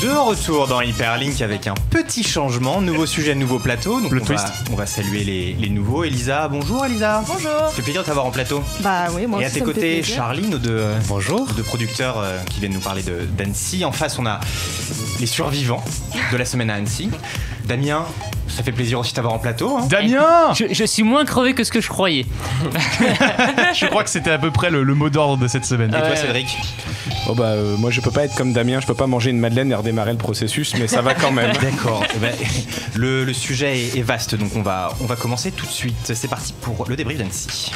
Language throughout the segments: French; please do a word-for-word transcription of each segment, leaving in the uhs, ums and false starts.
De retour dans Hyperlink avec un petit changement, nouveau sujet, nouveau plateau. Donc Le on, twist. va, on va saluer les, les nouveaux. Elisa, bonjour Elisa. Bonjour. Ça fait plaisir de t'avoir en plateau. Bah oui, moi Et à aussi, tes ça me fait côtés, plaisir. Charlie, nos deux, Bonjour. nos deux producteurs euh, qui viennent nous parler de- d'Annecy. En face, on a les survivants de la semaine à Annecy. Damien, ça fait plaisir aussi de t'avoir en plateau. Hein. Damien. Je, je suis moins crevé que ce que je croyais. Je crois que c'était à peu près le, le mot d'ordre de cette semaine. Et toi, Ouais. Cédric? Oh bah euh, moi je peux pas être comme Damien, je peux pas manger une madeleine et redémarrer le processus, mais ça va quand même. D'accord. Eh ben, le, le sujet est, est vaste, donc on va, on va commencer tout de suite. C'est parti pour le débrief d'Annecy.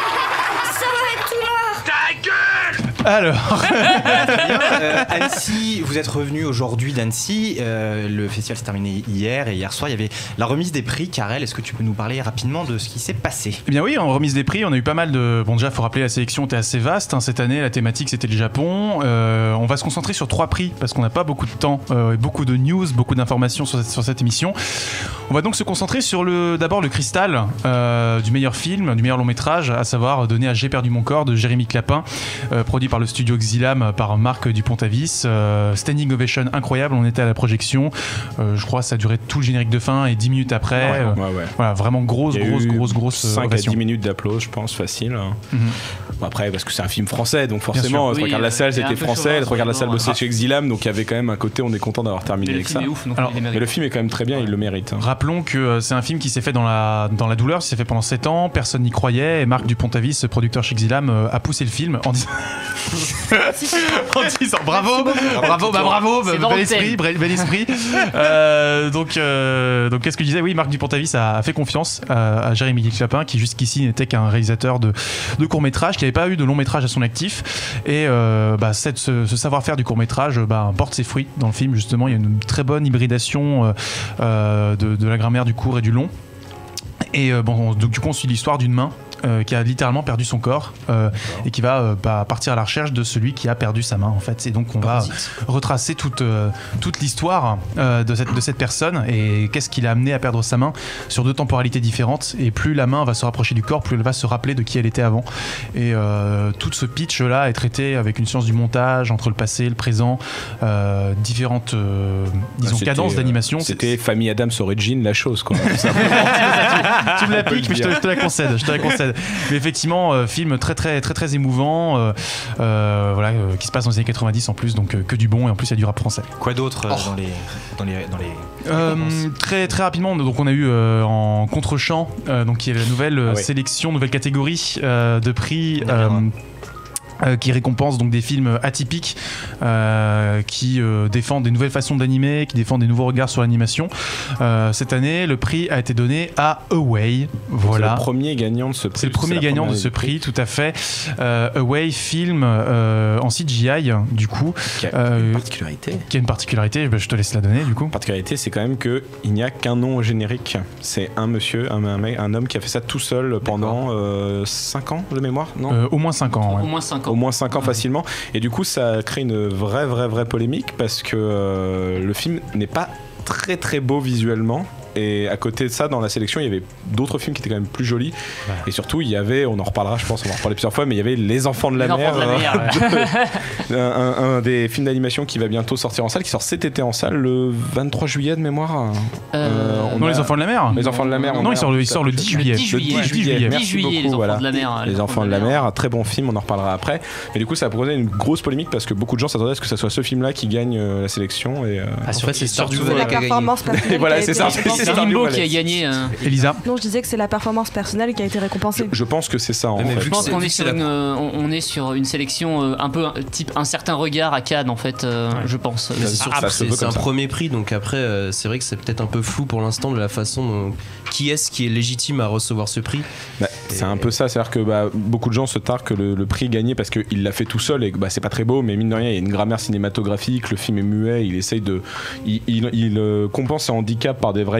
Alors, Très bien. Euh, Annecy, vous êtes revenu aujourd'hui d'Annecy. Euh, le festival s'est terminé hier et hier soir, il y avait la remise des prix. Karel, est-ce que tu peux nous parler rapidement de ce qui s'est passé? eh bien oui, en remise des prix, on a eu pas mal de... Bon déjà, faut rappeler, la sélection était assez vaste. Hein. Cette année, la thématique, c'était le Japon. Euh, on va se concentrer sur trois prix parce qu'on n'a pas beaucoup de temps, euh, et beaucoup de news, beaucoup d'informations sur cette, sur cette émission. On va donc se concentrer sur le, d'abord le cristal euh, du meilleur film, du meilleur long métrage, à savoir donné à J'ai perdu mon corps de Jérémy Clapin, euh, produit par le studio Xilam par Marc Dupont-Avis. Euh, standing ovation incroyable, on était à la projection. Euh, je crois que ça a duré tout le générique de fin et dix minutes après. Ouais, euh, ouais, ouais. Voilà, vraiment grosse, Il y a grosse, eu grosse, grosse cinq à ovation. dix minutes d'applaudissements, je pense, facile. hein. Mhm. Bon, après, parce que c'est un film français, donc sûr. forcément, tu Oui, regardes la euh, salle, il y a un c'était peu français, chauvin, tu regardes la salle vraiment, bossée euh, chez Xilam, donc il y avait quand même un côté, on est content d'avoir terminé Mais le avec film ça. est ouf, donc Alors, il les Mais mérite. le film est quand même très bien, il le mérite. hein. Rappelons que euh, c'est un film qui s'est fait dans la, dans la douleur, il s'est fait pendant sept ans, personne n'y croyait, et Marc Dupont-Avis, ce producteur chez Xilam, euh, a poussé le film en, dis- en disant bravo, bravo, bah bravo, bah, C'est dans bel le esprit, thème. bel, bel esprit. Euh, donc, euh, donc qu'est-ce que je disais? Oui, Marc Dupont-Avis a, a fait confiance à, à Jérémy Clapin, qui jusqu'ici n'était qu'un réalisateur de, de court-métrage, qui n'avait pas eu de long-métrage à son actif, et euh, bah, cette, ce, ce savoir-faire du court-métrage bah, porte ses fruits dans le film, justement. Il y a une très bonne hybridation euh, euh, de, de la grammaire du court et du long. Et euh, bon, donc du coup on suit l'histoire d'une main euh, qui a littéralement perdu son corps euh, et qui va euh, bah, partir à la recherche de celui qui a perdu sa main en fait. Et donc on va retracer toute, euh, toute l'histoire euh, de, cette, de cette personne et qu'est-ce qui l'a amené à perdre sa main sur deux temporalités différentes. Et plus la main va se rapprocher du corps, plus elle va se rappeler de qui elle était avant. Et euh, tout ce pitch là est traité avec une science du montage entre le passé, le présent, euh, différentes euh, disons C'était, cadences euh, d'animation. C'était Famille Adams Origin, la chose, quoi. Tu me la piques, mais je te, je te la concède, je te la concède. Mais effectivement, euh, film très très très très émouvant, euh, euh, voilà, euh, qui se passe dans les années quatre-vingt-dix en plus, donc euh, que du bon et en plus il y a du rap français. Quoi d'autre euh, dans les dans les dans les Euh, très très rapidement, donc on a eu euh, en contre-champ, euh, donc qui est la nouvelle euh, Ah ouais. sélection, nouvelle catégorie euh, de prix. On y reviendra. Euh, qui récompense donc des films atypiques euh, qui euh, défendent des nouvelles façons d'animer, qui défendent des nouveaux regards sur l'animation. Euh, cette année, le prix a été donné à Away. Voilà. C'est le premier gagnant de ce prix. C'est le premier la gagnant de première ce prix, tout à fait. Euh, Away, film euh, en C G I, du coup, Qui a euh, une particularité. qui a une particularité, bah, je te laisse la donner, du coup. La particularité, c'est quand même qu'il n'y a qu'un nom au générique. C'est un monsieur, un, un, mec- un homme qui a fait ça tout seul pendant cinq ans de mémoire, non Euh, au moins cinq ans. Au Ouais. moins cinq ans. Au moins cinq ans facilement. Et du coup, ça crée une vraie, vraie, vraie polémique parce que euh, le film n'est pas très, très beau visuellement. Et à côté de ça, dans la sélection, il y avait d'autres films qui étaient quand même plus jolis. Ouais. Et surtout, il y avait, on en reparlera, je pense, on va en reparler plusieurs fois, mais il y avait Les Enfants de la Les Mer. Enfants de la Mer, euh, de- un, un des films d'animation qui va bientôt sortir en salle, qui sort cet été en salle le vingt-trois juillet de mémoire. Euh, on Non, a- Les Enfants de la Mer. Les Enfants de la Mer. Non, on il a- sort le, il sort le dix juillet. Le dix juillet. Le dix juillet. Merci dix juillet, beaucoup, les enfants voilà. de la mer. Les Enfants de la Mer, un très bon film, on en reparlera après. Mais du coup, ça a posé une grosse polémique parce que beaucoup de gens s'attendaient à ce que ça soit ce film-là qui gagne euh, la sélection. Et, euh, En fait, c'est Stardew C'est la Valley qui a gagné. performance personnelle. Et voilà, qui a c'est été ça. récompensée. C'est Stardew Limbo Valley. qui a gagné. euh, Elisa. Non, je disais que c'est la performance personnelle qui a été récompensée. je pense que c'est ça en Mais fait. vu Je que pense c'est- qu'on vu est que sur c'est une, euh, on on est sur une sélection euh, un peu euh, type un certain regard à Cannes en fait, euh, je pense. Mais c'est sûr que ça c'est- se veut c'est comme un ça. premier prix, donc après, euh, c'est vrai que c'est peut-être un peu flou pour l'instant de la façon dont. Qui est-ce qui est légitime à recevoir ce prix? Bah, c'est un peu ça, c'est-à-dire que bah, beaucoup de gens se targuent que le, le prix est gagné parce qu'il l'a fait tout seul et que bah, c'est pas très beau, mais mine de rien, il y a une grammaire cinématographique, le film est muet, il essaye de. Il, il, il, euh, compense ses handicaps par des vraies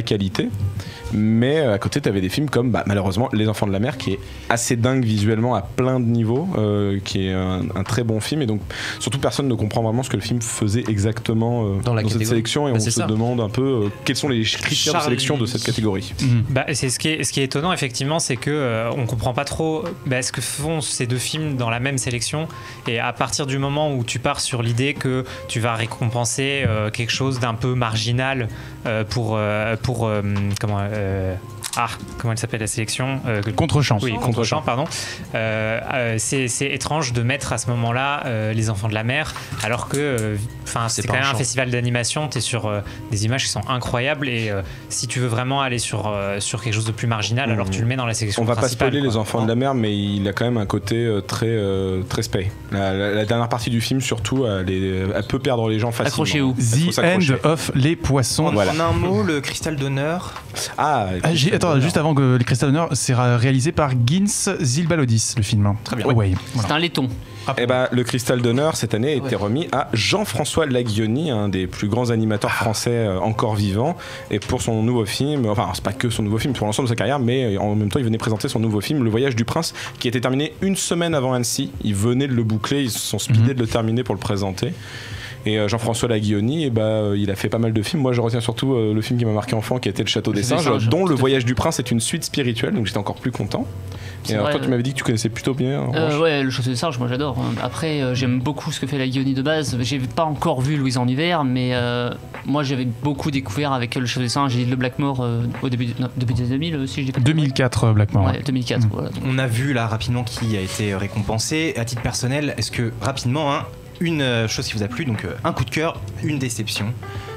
qualité. Mais à côté, tu avais des films comme bah, malheureusement Les Enfants de la Mer, qui est assez dingue visuellement à plein de niveaux, euh, qui est un, un très bon film. Et donc, surtout, personne ne comprend vraiment ce que le film faisait exactement euh, dans, la dans cette sélection. Et bah, on se ça. demande un peu euh, quels sont les critères Charlie. de sélection de cette catégorie. Mmh. Bah, c'est ce qui est, ce qui est étonnant, effectivement, c'est que euh, on comprend pas trop bah, ce que font ces deux films dans la même sélection. Et à partir du moment où tu pars sur l'idée que tu vas récompenser euh, quelque chose d'un peu marginal euh, pour, euh, pour euh, comment euh, ah, comment elle s'appelle la sélection euh, Contre-champ. Oui, Contre-champ, pardon. Euh, euh, c'est, c'est étrange de mettre à ce moment-là euh, Les Enfants de la Mer, alors que enfin, euh, c'est, c'est quand même un, un festival d'animation, tu es sur euh, des images qui sont incroyables, et euh, si tu veux vraiment aller sur, euh, sur quelque chose de plus marginal, mmh. alors tu le mets dans la sélection On va principale. pas spoiler Les Enfants de la Mer, mais il a quand même un côté euh, très, euh, très spay. La, la, la dernière partie du film, surtout, elle, est, elle peut perdre les gens facilement. Accrochez-vous. The End of Les Poissons. En, voilà. en un mot, le Cristal d'honneur. Ah, ah j'ai, attends, juste avant que le Cristal d'honneur, c'est réalisé par Gins Zilbalodis, le film. Très bien. Ouais. Ouais, voilà. C'est un laiton. Et bah, le Cristal d'honneur cette année a été ouais. remis à Jean-François Laguioni, un des plus grands animateurs français euh, encore vivants, et pour son nouveau film, enfin c'est pas que son nouveau film, pour l'ensemble de sa carrière, mais en même temps il venait présenter son nouveau film Le Voyage du Prince, qui a été terminé une semaine avant Annecy. Il venait de le boucler, ils se sont speedés mm-hmm. de le terminer pour le présenter. Et euh, Jean-François Laguioni, et bah, euh, il a fait pas mal de films. Moi, je retiens surtout euh, le film qui m'a marqué enfant, qui a été Le Château des Singes, singes dont Le Voyage du Prince est une suite spirituelle, donc j'étais encore plus content. C'est et alors, vrai, toi, tu m'avais dit que tu connaissais plutôt bien. Euh, ouais, Le Château des Singes, moi j'adore. Après, euh, j'aime beaucoup ce que fait Laguioni de base. J'ai pas encore vu Louise en hiver, mais euh, moi j'avais beaucoup découvert avec Le Château des Singes et Le Blackmore euh, au début, non, début des deux mille, si je dis pas deux mille quatre, Blackmore. Ouais, deux mille quatre, mmh. voilà. On a vu là rapidement qui a été récompensé. À titre personnel, est-ce que rapidement, hein, une chose qui vous a plu, donc euh, un coup de cœur, une déception.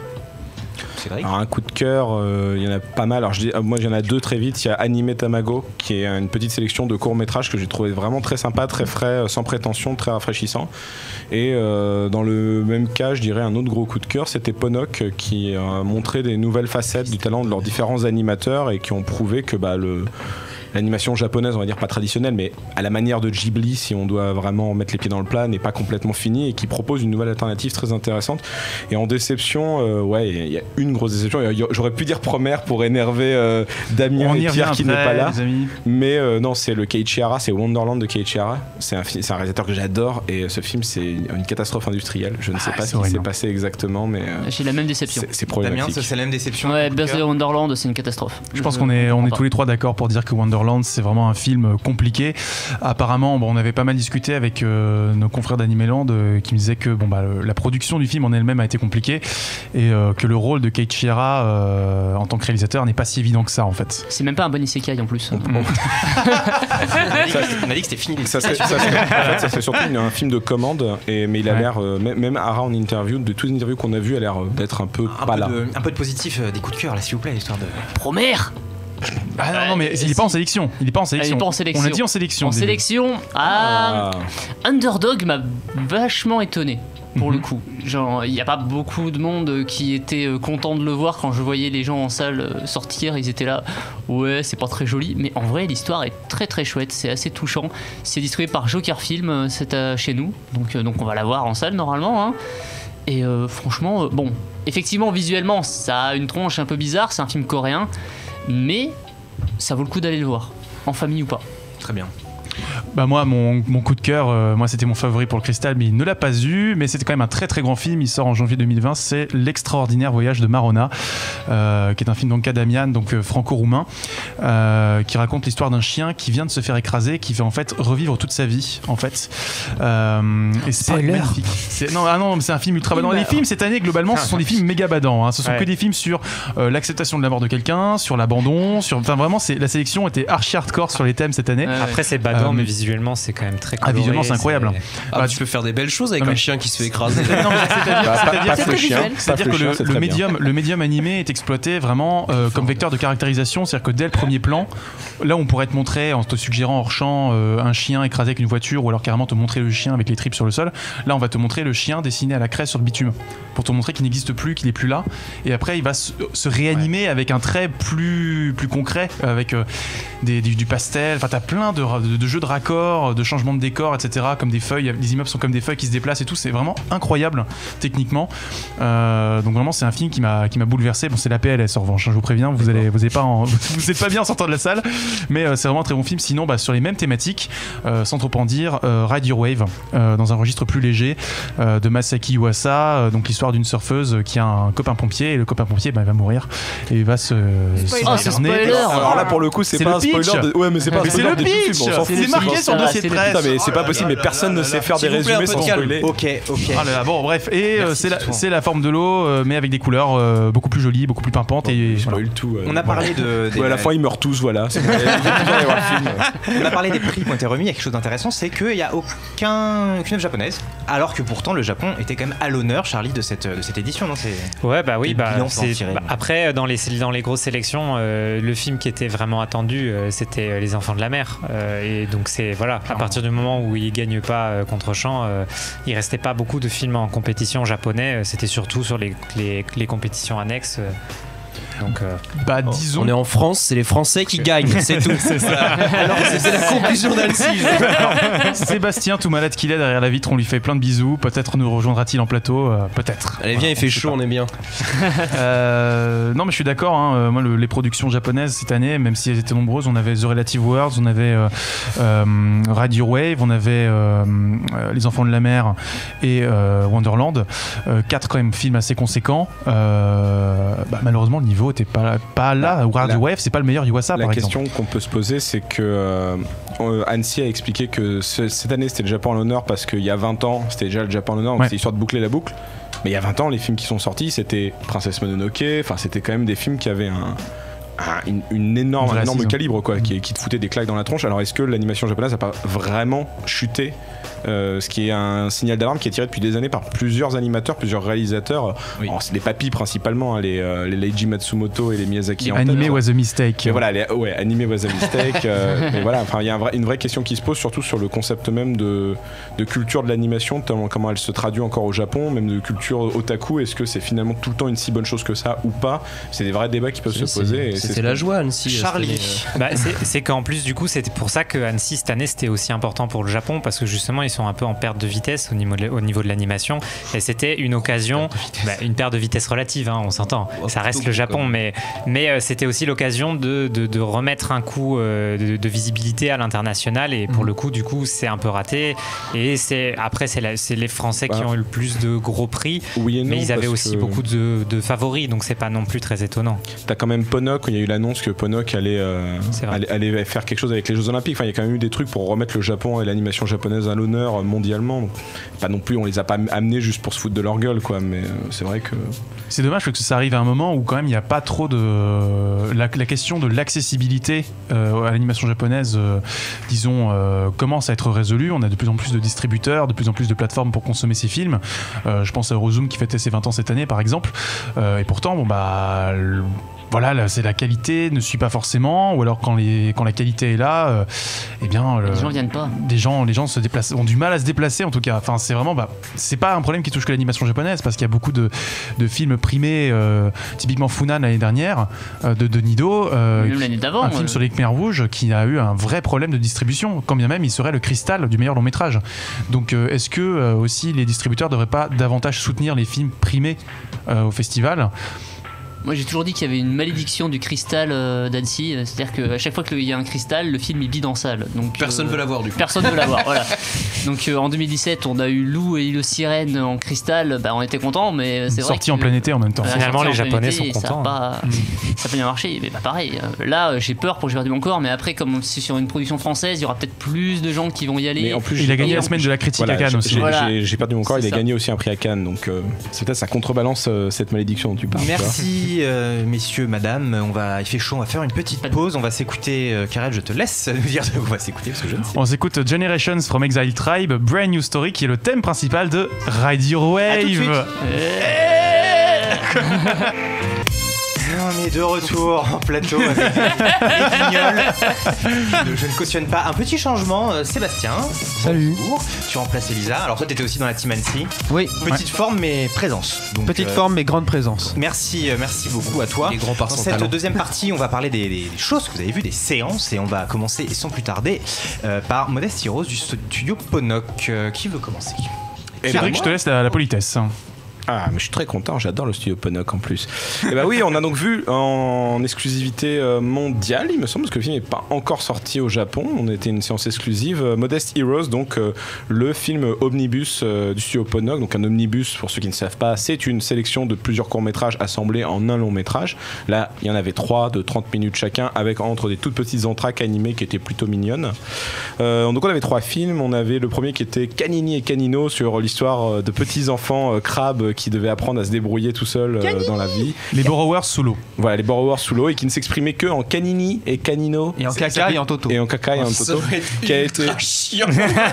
Alors, un coup de cœur, il euh, y en a pas mal. Alors, je dis, moi, il y en a deux très vite. Il y a Animé Tamago, qui est une petite sélection de courts-métrages que j'ai trouvé vraiment très sympa, très frais, sans prétention, très rafraîchissant. Et euh, dans le même cas, je dirais un autre gros coup de cœur, c'était Ponok, qui a montré des nouvelles facettes du talent de leurs différents animateurs et qui ont prouvé que bah, le... l'animation japonaise, on va dire pas traditionnelle, mais à la manière de Ghibli, si on doit vraiment mettre les pieds dans le plat, n'est pas complètement finie et qui propose une nouvelle alternative très intéressante. Et en déception, euh, ouais, il y a une grosse déception. J'aurais pu dire Promère pour énerver euh, Damien on et Pierre qui n'est pas là. Mais euh, non, c'est le Keiichi Hara, c'est Wonderland de Keiichi Hara. C'est un, c'est un réalisateur que j'adore et ce film, c'est une catastrophe industrielle. Je ne sais ah, pas ce qui s'est passé exactement, mais. Euh, J'ai la même déception. C'est, c'est problématique. Damien, c'est la même déception. Ouais, Birthday Wonderland, c'est une catastrophe. Je, je pense qu'on est, on est tous les trois d'accord pour dire que Wonderland, c'est vraiment un film compliqué. Apparemment, bon, on avait pas mal discuté avec euh, nos confrères d'Animeland euh, qui me disaient que bon, bah, le, la production du film en elle-même a été compliquée et euh, que le rôle de Keiichi Hara euh, en tant que réalisateur n'est pas si évident que ça en fait. C'est même pas un bon isekai en plus. On a dit que c'était fini. Ça serait, ça serait, en fait, ça serait surtout une, un film de commande, et, mais il a ouais. l'air, euh, même Hara en interview, de toutes les interviews qu'on a vues, a l'air d'être un peu un pas peu là. De, un peu de positif, euh, des coups de cœur là s'il vous plaît, histoire de. Promère. Ah non, non, mais il n'est pas en sélection. Il n'est pas en sélection. pas en sélection. On a dit en sélection. En sélection, ah, ah. Underdog m'a vachement étonné. Pour mm-hmm. le coup, genre il n'y a pas beaucoup de monde qui était content de le voir. Quand je voyais les gens en salle sortir, ils étaient là, ouais c'est pas très joli, mais en vrai l'histoire est très très chouette, c'est assez touchant. C'est distribué par Joker Film, c'est à, chez nous, donc, donc on va la voir en salle normalement, hein. Et euh, franchement, euh, bon, effectivement visuellement ça a une tronche un peu bizarre, c'est un film coréen, mais ça vaut le coup d'aller le voir, en famille ou pas. Très bien. Bah moi mon, mon coup de cœur, euh, moi c'était mon favori pour le Cristal, mais il ne l'a pas eu, mais c'était quand même un très très grand film. Il sort en janvier deux mille vingt. C'est L'extraordinaire voyage de Marona, euh, qui est un film donc Damian, donc euh, franco-roumain, euh, qui raconte l'histoire d'un chien qui vient de se faire écraser, qui va en fait revivre toute sa vie en fait. Euh, et c'est Spoiler. magnifique. C'est, non ah non, c'est un film ultra badant. Les films cette année globalement, ce sont des films méga badants. Hein. Ce sont ouais. que des films sur euh, l'acceptation de la mort de quelqu'un, sur l'abandon, sur, enfin vraiment c'est la sélection était archi hardcore sur les thèmes cette année. Euh, Après c'est badant. Euh, mais visuellement c'est quand même très coloré. Ah, visuellement c'est incroyable. C'est... Ah, bah, tu peux faire des belles choses avec non, mais... un chien qui se fait écraser. Non, mais c'est-à-dire, bah, c'est-à-dire, c'est c'est c'est c'est-à-dire que le, le, médium, le médium animé est exploité vraiment euh, comme vecteur de caractérisation. C'est-à-dire que dès le premier plan, là on pourrait te montrer en te suggérant hors champ euh, un chien écrasé avec une voiture, ou alors carrément te montrer le chien avec les tripes sur le sol. Là on va te montrer le chien dessiné à la craie sur le bitume pour te montrer qu'il n'existe plus, qu'il n'est plus là. Et après il va se, se réanimer ouais. avec un trait plus, plus concret, avec euh, des, du, du pastel. Enfin t'as plein de, de, de jeux de raccords, de changements de décor, et cetera. Comme des feuilles, les immeubles sont comme des feuilles qui se déplacent et tout. C'est vraiment incroyable techniquement. Euh, donc vraiment c'est un film qui m'a qui m'a bouleversé. Bon c'est la P L S en revanche, hein, je vous préviens, vous allez vous allez pas en, vous êtes pas bien en sortant de la salle, mais euh, c'est vraiment un très bon film. Sinon bah, sur les mêmes thématiques, euh, sans trop en dire, euh, Ride Your Wave, euh, dans un registre plus léger, euh, de Masaki Yuasa, euh, donc l'histoire d'une surfeuse qui a un copain pompier et le copain pompier bah, il va mourir et il va se Spoiler. Oh, c'est spoiler. Alors là pour le coup c'est, C'est pas le un spoiler pitch. de... ouais mais c'est pas un Mais c'est spoiler le de tout le pitch, film, on s'en fout, c'est marqué c'est sur le ça, dossier c'est de le presse. Putain, mais c'est pas possible mais personne ne sait faire des S'il vous plaît, un résumés peu de sans calme. spoiler. Ok, ok. Ah là là, bon bref et euh, Merci, c'est la, Titouan. c'est la forme de l'eau euh, mais avec des couleurs euh, beaucoup plus jolies, beaucoup plus pimpantes et Je voilà. spoil tout. euh, On a parlé de. des- Ouais, à la fin ils meurent tous, voilà. C'est bon, il y a plusieurs à voir le film. On a parlé des prix qui ont été remis. Il y a quelque chose d'intéressant, c'est qu'il n'y a aucun, aucune œuvre japonaise, alors que pourtant le Japon était quand même à l'honneur, Charlie, de cette, de cette édition. Non, c'est... Ouais, bah oui, Quel bah, bilan faut en c'est- tirer, bah, mais- après, dans les, dans les grosses sélections, euh, le film qui était vraiment attendu, euh, c'était euh, Les Enfants de la Mer. Euh, et donc, c'est voilà, à partir du moment où il gagne pas euh, contre Champ, euh, il restait pas beaucoup de films en compétition japonais. euh, C'était surtout sur les, les, les compétitions annexes. euh, Donc, euh, Bah disons On est en France, c'est les Français qui gagnent, c'est tout. C'est ça. Alors c'est la conclusion d'Annecy. Sébastien, tout malade qu'il est derrière la vitre, on lui fait plein de bisous. Peut-être nous rejoindra-t-il en plateau, euh, peut-être. Allez, viens, il fait chaud, on est bien. Euh, non, mais je suis d'accord. Hein, euh, moi, le- les productions japonaises cette année, même si elles étaient nombreuses, on avait The Relative Worlds, on avait euh, euh, Ride Your Wave, on avait euh, euh, Les Enfants de la Mer et euh, Wonderland. Euh, quatre quand même films assez conséquents. Euh, bah, malheureusement, le niveau était pas pas là. Ride la- Your Wave, c'est pas le meilleur Yuasa, La par question exemple. qu'on peut se poser, c'est que euh, euh, Annecy a expliqué que ce- cette année c'était le Japon à l'honneur parce qu'il y a vingt ans c'était déjà le Japon à l'honneur, donc Ouais. c'est histoire de boucler la boucle. Mais il y a vingt ans, les films qui sont sortis, c'était Princesse Mononoke, enfin c'était quand même des films qui avaient un, un- une, une énorme, Une un énorme assise. calibre quoi, qui, qui te foutait des claques dans la tronche. Alors est-ce que l'animation japonaise n'a pas vraiment chuté? Euh, ce qui est un signal d'alarme qui est tiré depuis des années par plusieurs animateurs, plusieurs réalisateurs. Oui. Alors, c'est les papis principalement, hein, les, euh, les Leiji Matsumoto et les Miyazaki. en tête. Animé was a mistake. Mais voilà, les, ouais, animé was a mistake. euh, mais voilà, enfin, il y a un vrai- une vraie question qui se pose, surtout sur le concept même de, de culture de l'animation, comment, comment elle se traduit encore au Japon, même de culture otaku. Est-ce que c'est finalement tout le temps une si bonne chose que ça ou pas? C'est des vrais débats qui peuvent se poser. et C'était c'est- la joie, Annecy. Charlie. cette année, bah, c'est c'est qu'en plus, du coup, c'était pour ça que Annecy cette année c'était aussi important pour le Japon parce que justement, ils sont un peu en perte de vitesse au niveau de, au niveau de l'animation et c'était une occasion, bah, une perte de vitesse relative, hein, on s'entend. Oh, Ça reste plutôt le Japon, comme- mais, mais euh, c'était aussi l'occasion de, de, de remettre un coup euh, de, de visibilité à l'international et pour Mhm. le coup, du coup, c'est un peu raté. Et c'est après, c'est la- c'est les Français qui Bah. ont eu le plus de gros prix, Oui et non, mais ils avaient parce aussi que beaucoup de, de favoris, donc c'est pas non plus très étonnant. T'as quand même Ponok, où il y a eu l'annonce que Ponok allait, euh, C'est vrai. allait, allait faire quelque chose avec les Jeux Olympiques. Enfin, il y a quand même eu des trucs pour remettre le Japon et l'animation japonaise à l'honneur euh, mondialement. Donc, pas non plus, on les a pas amenés juste pour se foutre de leur gueule, quoi. Mais euh, c'est vrai que. C'est dommage parce que ça arrive à un moment où quand même il n'y a pas trop de la, la question de l'accessibilité euh, à l'animation japonaise, euh, disons, euh, commence à être résolue. On a de plus en plus de distributeurs, de plus en plus de plateformes pour consommer ces films. Euh, je pense à Eurozoom qui fêtait ses vingt ans cette année, par exemple. Euh, et pourtant, bon bah. le- Voilà, là, c'est la qualité ne suit pas forcément, ou alors quand, les, quand la qualité est là, euh, eh bien, le- Les gens viennent pas. des gens, les gens se déplacent, ont du mal à se déplacer en tout cas. Enfin, c'est vraiment, bah, c'est pas un problème qui touche que l'animation japonaise parce qu'il y a beaucoup de, de films primés, euh, typiquement Funan l'année dernière euh, de, de Nido, euh, Même l'année d'avant. un film euh, sur les Khmers rouges qui a eu un vrai problème de distribution, quand bien même il serait le cristal du meilleur long métrage. Donc, euh, est-ce que euh, aussi les distributeurs devraient pas davantage soutenir les films primés euh, au festival? Moi j'ai toujours dit qu'il y avait une malédiction du cristal euh, d'Annecy, euh, c'est-à-dire qu'à chaque fois qu'il y a un cristal, le film il bide en salle. Donc, Personne euh, veut l'avoir, du coup. Personne veut l'avoir, voilà. Donc euh, en deux mille dix-sept, on a eu Lou et le Sirène en cristal, bah, on était contents, mais c'est vrai Sorti que, en plein été en même temps. euh, Finalement, sorti les en plein Japonais été, sont ça a contents. pas- Ça a pas bien marché, mais bah, pareil. euh, Là, euh, j'ai peur pour J'ai perdu mon corps, mais après, comme c'est sur une production française, il y aura peut-être plus de gens qui vont y aller. Mais en plus, Il j'ai a gagné pas- la semaine de la critique Voilà, à Cannes j'ai- aussi. j'ai- Voilà. j'ai- J'ai perdu mon corps, C'est il a ça. gagné aussi un prix à Cannes, donc euh, c'est peut-être ça contrebalance euh, cette malédiction dont tu parles. tu vois. Merci euh, messieurs, madame. On va, il fait chaud, on va faire une petite pause. On va s'écouter. Euh, Karel, je te laisse nous dire de quoi on va s'écouter parce que je ne sais pas. On s'écoute Generations from Exile Tribe, Brand New Story, qui est le thème principal de Ride Your À tout de suite. Wave. On est de retour en plateau avec les guignols. Je ne cautionne pas. Un petit changement, euh, Sébastien. Salut. Bonjour. Tu remplaces Elisa. Alors toi, tu étais aussi dans la team Annecy. Oui, Petite forme, mais présence. Donc, petite euh, forme mais grande présence. Merci, euh, merci beaucoup à toi. Les grands par Dans son cette talent. deuxième partie, on va parler des, des choses que vous avez vues, des séances, et on va commencer sans plus tarder euh, par Modeste Heroes du studio Ponok. Euh, qui veut commencer Cédric, je te laisse la, la politesse. Ah, mais je suis très content, j'adore le studio Ponok en plus. Et bah oui, on a donc vu en exclusivité mondiale, il me semble, parce que le film n'est pas encore sorti au Japon. On était une séance exclusive. Modest Heroes, donc euh, le film omnibus euh, du studio Ponok. Donc un omnibus, pour ceux qui ne savent pas, c'est une sélection de plusieurs courts-métrages assemblés en un long-métrage. Là, il y en avait trois de trente minutes chacun, avec entre des toutes petites entr'actes animées qui étaient plutôt mignonnes. Euh, donc on avait trois films. On avait le premier qui était Canini et Canino, sur l'histoire de petits enfants euh, crabes qui devaient apprendre à se débrouiller tout seuls euh, dans la vie. Les borrowers sous l'eau. Voilà, les borrowers sous l'eau, et qui ne s'exprimaient que en Canini et Canino. Et en caca et en toto. Et en caca et en toto. Qui a été qui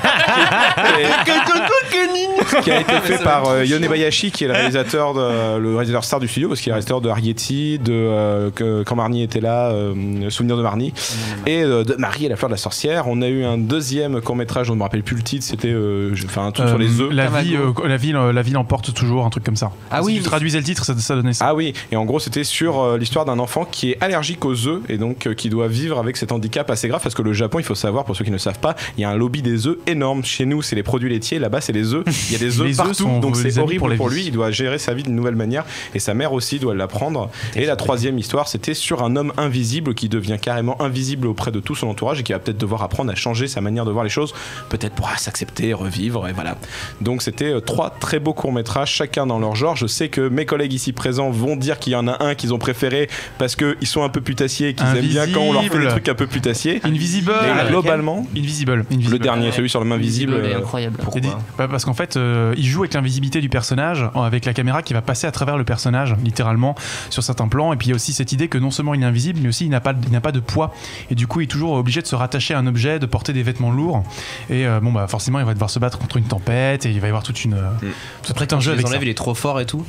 a été fait par euh, Yonebayashi, qui est le réalisateur de, le réalisateur star du studio, parce qu'il est le réalisateur de Arrietty, de euh, que, quand Marnie était là, euh, Souvenir de Marnie, et euh, de Marie et la fleur de la sorcière. On a eu un deuxième court métrage dont je ne me rappelle plus le titre, c'était euh, enfin un truc euh, sur les œufs. La vie, euh, la ville, la ville emporte toujours, un truc comme ça. Ah si oui. tu traduisais le titre, ça, ça donnait ça. Ah oui. Et en gros, c'était sur euh, l'histoire d'un enfant qui est allergique aux œufs et donc euh, qui doit vivre avec cet handicap assez grave, parce que le Japon, il faut savoir, pour ceux qui ne le savent pas, il y a un lobby des œufs énorme. Chez nous, c'est les produits laitiers, là-bas, c'est les œufs. Il y a des œufs partout, sont, donc c'est horrible pour, pour lui. Il doit gérer sa vie d'une nouvelle manière, et sa mère aussi doit l'apprendre. Et la troisième histoire, c'était sur un homme invisible qui devient carrément invisible auprès de tout son entourage et qui va peut-être devoir apprendre à changer sa manière de voir les choses, peut-être pour ah, s'accepter, revivre, et voilà. Donc c'était euh, trois très beaux courts-métrages, chacun dans leur genre. Je sais que mes collègues ici présents vont dire qu'il y en a un qu'ils ont préféré parce qu'ils sont un peu putassiers et qu'ils aiment bien quand on leur fait des trucs un peu putassiers. Invisible. Mais globalement, Invisible. Invisible. Le dernier, celui sur le main visible. Invisible est incroyable. Pourquoi ? Bah parce qu'en fait, euh, il joue avec l'invisibilité du personnage, avec la caméra qui va passer à travers le personnage, littéralement, sur certains plans. Et puis il y a aussi cette idée que non seulement il est invisible, mais aussi il n'a pas, il n'a pas de poids. Et du coup, il est toujours obligé de se rattacher à un objet, de porter des vêtements lourds. Et euh, bon, bah forcément, il va devoir se battre contre une tempête et il va y avoir toute une. Mm. Tout Après, un jeu avec enlève, ça. il est trop fort et tout.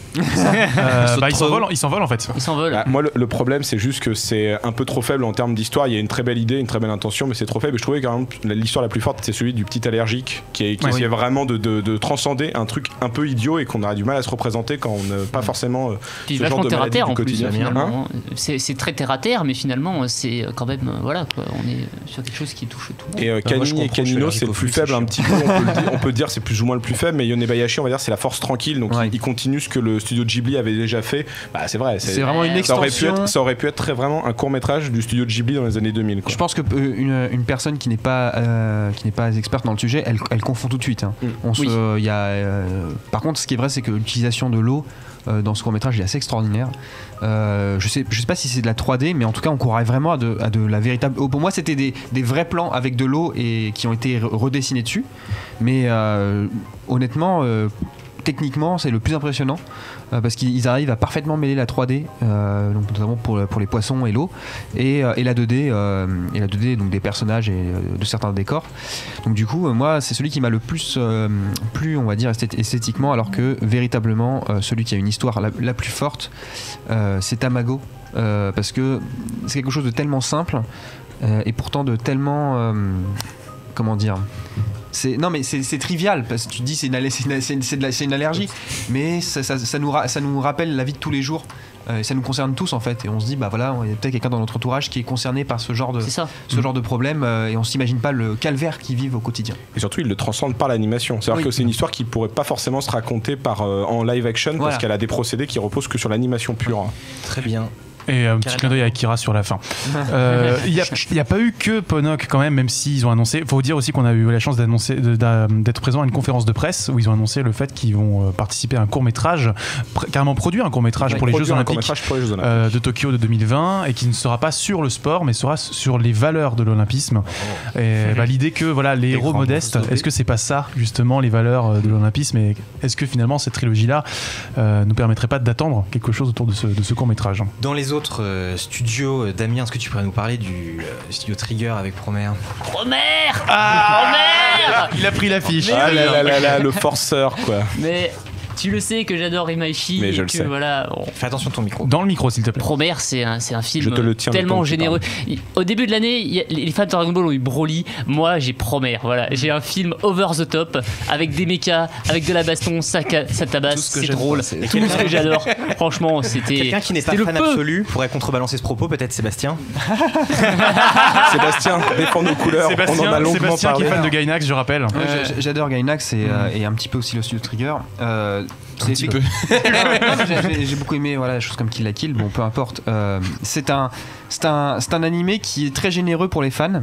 euh, bah, il s'envole, il s'envole en fait. Il s'envole. Bah, moi, le, le problème, c'est juste que c'est un peu trop faible en termes d'histoire. Il y a une très belle idée, une très belle intention, mais c'est trop faible. Et je trouvais quand même l'histoire la plus forte, c'est celui du petit allergique qui, est, qui ouais, essayait oui. vraiment de, de, de transcender un truc un peu idiot et qu'on a du mal à se représenter quand on n'a pas forcément euh, Puis ce genre de maladie terre du en quotidien. Plus, hein c'est, c'est très terre à terre, mais finalement, c'est quand même voilà quoi. On est sur quelque chose qui touche tout le monde. Et euh, Canini et Canino, c'est le plus faible un petit peu. On peut, dire, on peut dire c'est plus ou moins le plus faible, mais Yonebayashi, on va dire c'est la force tranquille. Donc ouais. il, il continue ce que le studio Ghibli avait déjà fait. Bah c'est vrai. C'est, c'est vraiment une ça extension. Aurait pu être, ça aurait pu être très vraiment un court métrage du studio Ghibli dans les années deux mille. Quoi. Je pense que euh, une, une personne qui n'est pas euh, qui n'est pas experte dans le sujet, elle, elle confond tout de suite. Hein. Mm. On se, oui. y a, euh, par contre, ce qui est vrai, c'est que l'utilisation de l'eau euh, dans ce court métrage est assez extraordinaire. Euh, je sais, je sais pas si c'est de la trois D, mais en tout cas, on courrait vraiment à de, à de la véritable. Oh, pour moi, c'était des, des vrais plans avec de l'eau et qui ont été redessinés dessus. Mais euh, honnêtement. Euh, techniquement c'est le plus impressionnant euh, parce qu'ils arrivent à parfaitement mêler la trois D euh, donc notamment pour, pour les poissons et l'eau et, euh, et la deux D euh, et la deux D donc des personnages et euh, de certains décors. Donc du coup euh, moi c'est celui qui m'a le plus euh, plu on va dire esthétiquement, alors que véritablement euh, celui qui a une histoire la, la plus forte euh, c'est Tamago euh, parce que c'est quelque chose de tellement simple euh, et pourtant de tellement euh, comment dire c'est, non mais c'est, c'est trivial parce que tu te dis c'est une, c'est une, c'est une, c'est de la, c'est une allergie, mais ça, ça, ça, nous ra, ça nous rappelle la vie de tous les jours euh, et ça nous concerne tous en fait, et on se dit bah voilà il y a peut-être quelqu'un dans notre entourage qui est concerné par ce genre de, ce mmh. genre de problème euh, et on s'imagine pas le calvaire qu'ils vivent au quotidien. Et surtout ils le transcendent par l'animation, c'est-à-dire oui. que c'est une histoire qui pourrait pas forcément se raconter par, euh, en live action voilà. parce qu'elle a des procédés qui reposent que sur l'animation pure. Très bien. Et un petit clin d'œil à Akira sur la fin. Il euh, n'y a, a pas eu que Ponok quand même, même s'ils ont annoncé. Il faut dire aussi qu'on a eu la chance d'annoncer, de, d'être présent à une conférence de presse où ils ont annoncé le fait qu'ils vont participer à un court-métrage, pr- carrément produire un court-métrage pour les Jeux Olympiques euh, de Tokyo de deux mille vingt, et qui ne sera pas sur le sport, mais sera sur les valeurs de l'olympisme. Oh. Et bah, l'idée que voilà, les héros modestes, est-ce que c'est pas ça justement les valeurs de l'olympisme, et est-ce que finalement cette trilogie-là euh, nous permettrait pas d'attendre quelque chose autour de ce, de ce court-métrage? Dans les autres euh, studios, Damien, est-ce que tu pourrais nous parler du euh, studio Trigger avec Promare? Promare ah Promare Il a pris l'affiche. Ah là là là là, le forceur quoi. Mais tu le sais que j'adore Imaishi. Mais je et le que, sais. Voilà, bon. Fais attention à ton micro. Dans le micro, s'il te plaît. Promare, c'est un, c'est un film je te le tiens tellement généreux. Au début de l'année, y a, les fans de Dragon Ball ont eu Broly. Moi, j'ai Promare. Voilà, j'ai un film over the top avec des mechas, avec de la baston, ça, ça tabasse, c'est drôle. C'est tout ce que j'adore. Franchement, c'était. Quelqu'un qui n'est pas fan absolu pourrait contrebalancer ce propos, peut-être Sébastien. Sébastien, défend nos couleurs. Sébastien, on en a longuement Sébastien parlé. qui est fan de Gainax, je rappelle. Euh, J'adore Gainax et, euh, et un petit peu aussi le studio Trigger. Euh, C'est petit peu. Non, mais j'ai- j'ai- J'ai beaucoup aimé voilà, des choses comme Kill la Kill, bon peu importe. Euh, c'est un, c'est un, c'est un animé qui est très généreux pour les fans.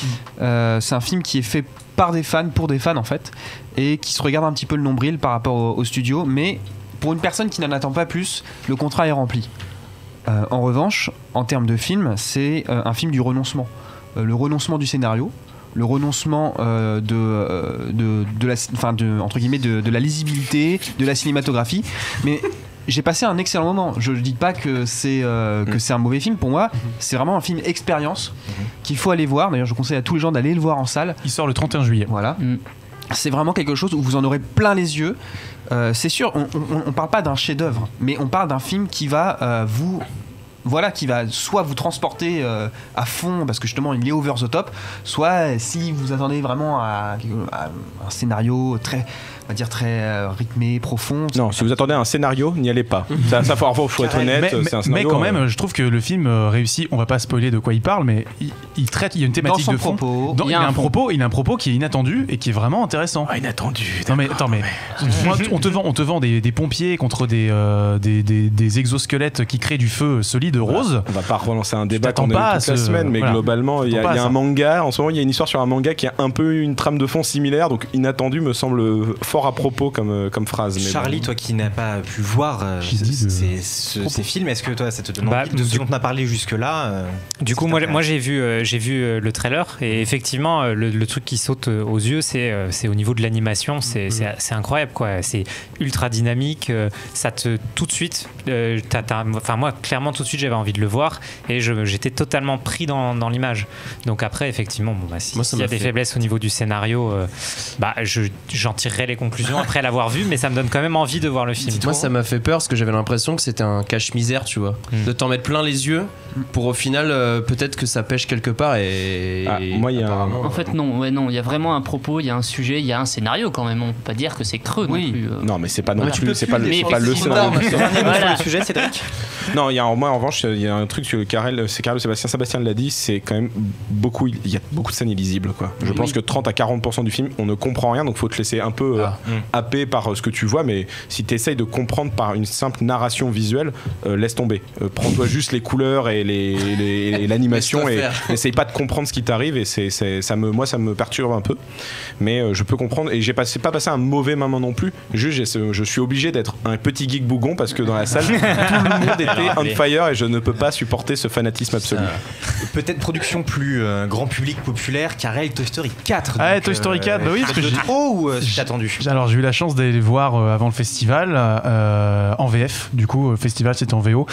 Euh, c'est un film qui est fait par des fans, pour des fans en fait, et qui se regarde un petit peu le nombril par rapport au, au studio, mais pour une personne qui n'en attend pas plus, le contrat est rempli. Euh, en revanche, en termes de film, c'est euh, un film du renoncement. Euh, le renoncement du scénario, le renoncement euh, de, euh, de, de la, enfin de, entre guillemets, de, de la lisibilité, de la cinématographie. Mais j'ai passé un excellent moment. Je ne dis pas que c'est euh, que c'est un mauvais film. Pour moi, c'est vraiment un film expérience qu'il faut aller voir. D'ailleurs, je conseille à tous les gens d'aller le voir en salle. Il sort le trente et un juillet. Voilà. Mm. C'est vraiment quelque chose où vous en aurez plein les yeux. Euh, c'est sûr, on, on, on parle pas d'un chef-d'œuvre, mais on parle d'un film qui va euh, vous voilà, qui va soit vous transporter euh, à fond parce que justement il est over the top, soit euh, si vous attendez vraiment à, à un scénario très, on va dire très euh, rythmé, profond. Non, si vous attendez à un scénario, n'y allez pas. Ça, ça faut, faut être honnête. Mais, c'est un mais- scénario, mais quand euh, même, je trouve que le film euh, réussit. On va pas spoiler de quoi il parle, mais il, il traite. Il y a une Dans thématique son de fond. propos. Dans- Il il, y a a un un fond. propos, il a un propos qui est inattendu et qui est vraiment intéressant. Ah, inattendu. Non mais attends mais moi, on te vend on te vend des, des pompiers contre des, euh, des, des des exosquelettes qui créent du feu solide rose. On va pas relancer un débat t'attends qu'on a pas eu à toute la ce- semaine, mais voilà. globalement, il y a, T'attends pas il y a à un ça. manga. En ce moment, il y a une histoire sur un manga qui a un peu une trame de fond similaire, donc inattendu me semble fort à propos comme, comme phrase. Mais Charlie, bon. toi qui n'as pas pu voir euh, J'ai dit de- ces, ce- ces films, est-ce que toi ça te donne Bah, envie de ce du- dont on a parlé jusque-là euh, Du coup, c'est moi, intéressant. moi j'ai vu, euh, j'ai vu euh, le trailer et effectivement, euh, le, le truc qui saute euh, aux yeux, c'est, euh, c'est au niveau de l'animation, c'est, c'est, c'est incroyable, quoi. C'est ultra dynamique, euh, ça te tout de suite, euh, t'as- t'as- enfin moi, clairement tout de suite, j'avais envie de le voir et je, j'étais totalement pris dans, dans l'image. Donc après, effectivement, bon, bah, si- Moi, ça s'il y a m'a des fait- faiblesses au niveau du scénario, euh, bah, je, j'en tirerai les conclusions après l'avoir vu, mais ça me donne quand même envie de voir le film. Moi, ça m'a fait peur parce que j'avais l'impression que c'était un cache-misère, tu vois. Mm. De t'en mettre plein les yeux pour au final, euh, peut-être que ça pêche quelque part et. Ah, moi, il y a un- apparemment, En fait, non, ouais, non, il y a vraiment un propos, il y a un sujet, il y a un scénario quand même. On peut pas dire que c'est creux Oui. non plus. euh. Non, mais c'est pas non Ouais, plus, tu peux c'est plus, pas le, mais c'est pas le effectivement, scénario. mais- Dernier mot sur Voilà. le sujet, Cédric. Non, il y a, moi en revanche, il y a un truc que Karel, c'est Karel Sébastien, Sébastien l'a dit, c'est quand même beaucoup, il y a beaucoup de scènes illisibles, quoi. Je Oui. pense que trente à quarante pour cent du film, on ne comprend rien, donc faut te laisser un peu euh, Ah. happer par euh, ce que tu vois, mais si tu essayes de comprendre par une simple narration visuelle, euh, laisse tomber. Euh, prends-toi juste les couleurs et les- les- et l'animation et Laisse-toi faire. n'essaye pas de comprendre ce qui t'arrive et c'est, c'est- ça me, moi ça me perturbe un peu, mais euh, je peux comprendre et j'ai passé, pas passé un mauvais moment non plus, juste j'ai ce- je suis obligé d'être un petit geek bougon parce que dans la salle tout le monde était on fire et je ne peux pas supporter ce fanatisme absolu. Peut-être production plus euh, grand public populaire, Carrel, Toy Story quatre. Ah, donc, Toy Story quatre, bah oui, parce que de j'ai- trop ou euh, c'est attendu. Alors j'ai eu la chance d'aller les voir euh, avant le festival euh, en V F. Du coup, le festival c'était en V O.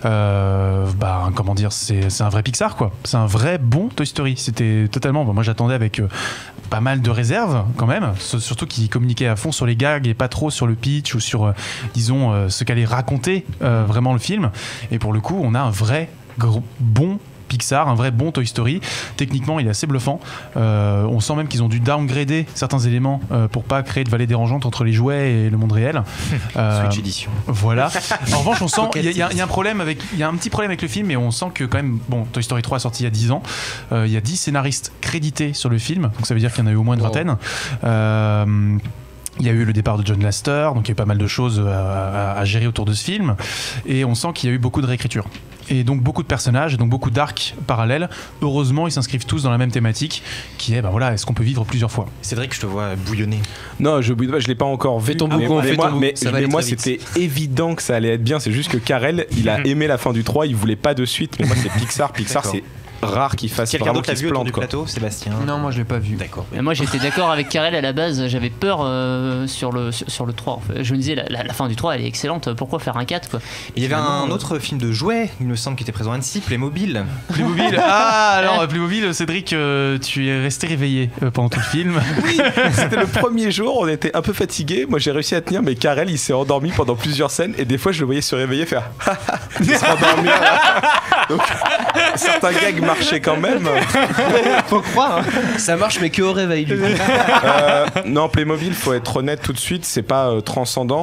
Euh, bah comment dire, c'est c'est un vrai Pixar quoi. C'est un vrai bon Toy Story. C'était totalement. Bon, moi j'attendais avec euh, pas mal de réserves quand même. S- Surtout qu'ils communiquaient à fond sur les gags et pas trop sur le pitch ou sur euh, disons euh, ce qu'allait raconter euh, vraiment le film. Et pour le coup, on a un vrai gros- bon Pixar, un vrai bon Toy Story. Techniquement, il est assez bluffant. Euh, on sent même qu'ils ont dû downgrader certains éléments euh, pour pas créer de vallée dérangeante entre les jouets et le monde réel. Euh, Switch Edition. voilà. En revanche, on sent il y, a- il y a- il y a un problème avec, il y a un petit problème avec le film, et on sent que quand même, bon, Toy Story trois est sorti il y a dix ans. Euh, il y a dix scénaristes crédités sur le film, donc ça veut dire qu'il y en a eu au moins une Wow. vingtaine. Euh, Il y a eu le départ de John Lasseter, donc il y a eu pas mal de choses à, à- à gérer autour de ce film. Et on sent qu'il y a eu beaucoup de réécriture. Et donc beaucoup de personnages, et donc beaucoup d'arcs parallèles. Heureusement, ils s'inscrivent tous dans la même thématique, qui est, bah voilà, est-ce qu'on peut vivre plusieurs fois ? Cédric, je te vois bouillonner. Non, je je l'ai pas encore vu. Fais ton mais, boucon, mais fais moi, ton boucon, mais, ça va mais aller moi très vite. c'était évident que ça allait être bien. C'est juste que Karel, il a aimé la fin du trois, il voulait pas de suite. Mais moi, c'est Pixar. Pixar, D'accord. c'est rare qu'il fasse Quelqu'un vraiment d'autre l'a qu'il se vu autour plante, du quoi. plateau, Sébastien? Non, moi je l'ai pas vu. D'accord. Mais moi j'étais d'accord avec Karel à la base, j'avais peur euh, sur, le, sur, sur le trois. En fait. Je me disais la, la, la fin du trois elle est excellente, pourquoi faire un quatre quoi. Il y avait Finalement, un euh, autre film de jouets, il me semble, qui était présent à Annecy, Playmobil. Playmobil. Ah, alors Playmobil, Cédric, euh, tu es resté réveillé euh, pendant tout le film. Oui, c'était le premier jour, on était un peu fatigués. Moi, j'ai réussi à tenir, mais Karel, il s'est endormi pendant plusieurs scènes. Et des fois, je le voyais se réveiller, faire il se rendormir. Donc, certains gags marchaient quand même. Faut croire. Hein. Ça marche, mais que au réveil. du coup. Euh, non, Playmobil, faut être honnête tout de suite, c'est pas euh, transcendant.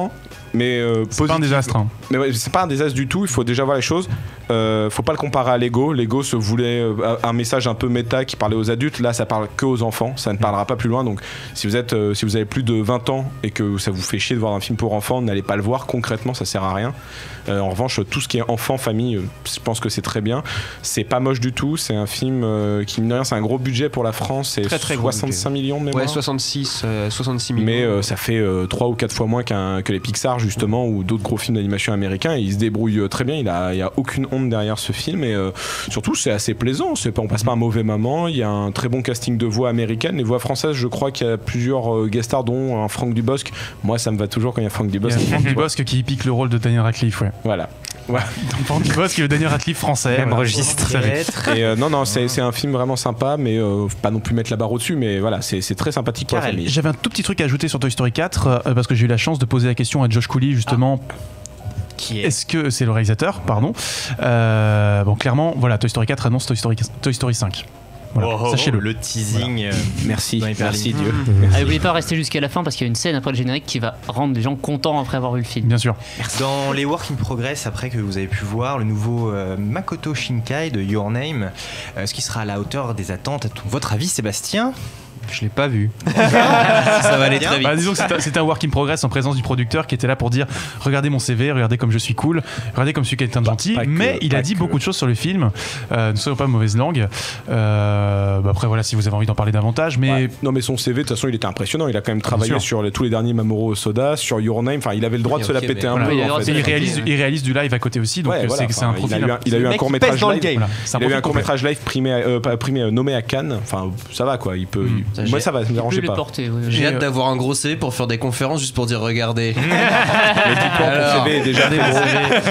mais euh, c'est pas un désastre. Hein. Mais ouais, c'est pas un désastre du tout. Il faut déjà voir les choses. Euh, faut pas le comparer à Lego. Lego se voulait euh, un message un peu méta qui parlait aux adultes. Là, ça parle que aux enfants. Ça ne parlera pas plus loin. Donc, si vous êtes, euh, si vous avez plus de vingt ans et que ça vous fait chier de voir un film pour enfants, n'allez pas le voir. Concrètement, ça sert à rien. Euh, en revanche, tout ce qui est enfant, famille, euh, je pense que c'est très bien. C'est pas moche du tout. C'est un film euh, qui, mine de rien, c'est un gros budget pour la France. C'est très, très soixante-cinq millions de mémoire. Ouais, soixante-six, euh, soixante-six millions. Mais euh, ça fait euh, trois ou quatre fois moins qu'un, que les Pixar, justement, ou d'autres gros films d'animation américains. Et il se débrouille très bien. Il n'y a, il y a aucune honte derrière ce film. Et euh, surtout, c'est assez plaisant. C'est pas, on passe pas un mauvais moment. Il y a un très bon casting de voix américaines. Les voix françaises, je crois qu'il y a plusieurs euh, guest stars, dont un Franck Dubosc. Moi, ça me va toujours quand il y a Franck Dubosc. Il y a Franck Dubosc qui pique le rôle de Daniel Radcliffe, ouais. Voilà. Ouais. Franck Dubosc qui est le Daniel Radcliffe français. Même voilà. registre. Et euh, non, non, c'est, c'est un film vraiment sympa, mais euh, faut pas non plus mettre la barre au-dessus. Mais voilà, c'est, c'est très sympathique pour la famille. J'avais un tout petit truc à ajouter sur Toy Story quatre euh, parce que j'ai eu la chance de poser la question à Josh Cooley justement. Ah. Qui est Est-ce que c'est le réalisateur, pardon. Euh, bon, clairement, voilà, Toy Story quatre annonce Toy Story, Toy Story cinq. Voilà, oh, sachez-le. Le teasing. Voilà. Euh, merci, merci Dieu. Mmh. Merci. Ah, n'oubliez pas de rester jusqu'à la fin parce qu'il y a une scène après le générique qui va rendre les gens contents après avoir vu le film. Bien sûr. Dans les work in progress, après que vous avez pu voir le nouveau euh, Makoto Shinkai de Your Name, euh, ce qui sera à la hauteur des attentes, à ton, votre avis, Sébastien? Je l'ai pas vu. Ça va aller très vite. Bah, disons que c'est un, c'est un work in progress en présence du producteur qui était là pour dire regardez mon C V, regardez comme je suis cool, regardez comme je suis quelqu'un de gentil. Pas que, mais il a dit que. beaucoup de choses sur le film. Euh, ne soyons pas mauvaise langue. Euh, bah après voilà, si vous avez envie d'en parler davantage, mais ouais. Non mais son C V de toute façon il était impressionnant. Il a quand même travaillé sûr. sur les, tous les derniers Mamoru Soda, sur Your Name. Enfin il avait le droit de se Ok, la péter mais un voilà. peu. il, en fait. il réalise, il réalise du live à côté aussi, donc Ouais, euh, voilà, c'est, c'est un enfin, profil. Il a eu un, il a eu un court métrage live. Voilà, c'est un Il a eu un profil court métrage live primé, euh, pas primé euh, nommé à Cannes. Enfin ça va quoi. Il peut. Mm. il- Ça, moi j'ai- ça va, ça me Il peut dérangeait les pas. porter. Oui, oui. J'ai Et, hâte euh, d'avoir un gros C V pour faire des conférences juste pour dire regardez. Mais dis-toi, Alors. ton C V est déjà très gros.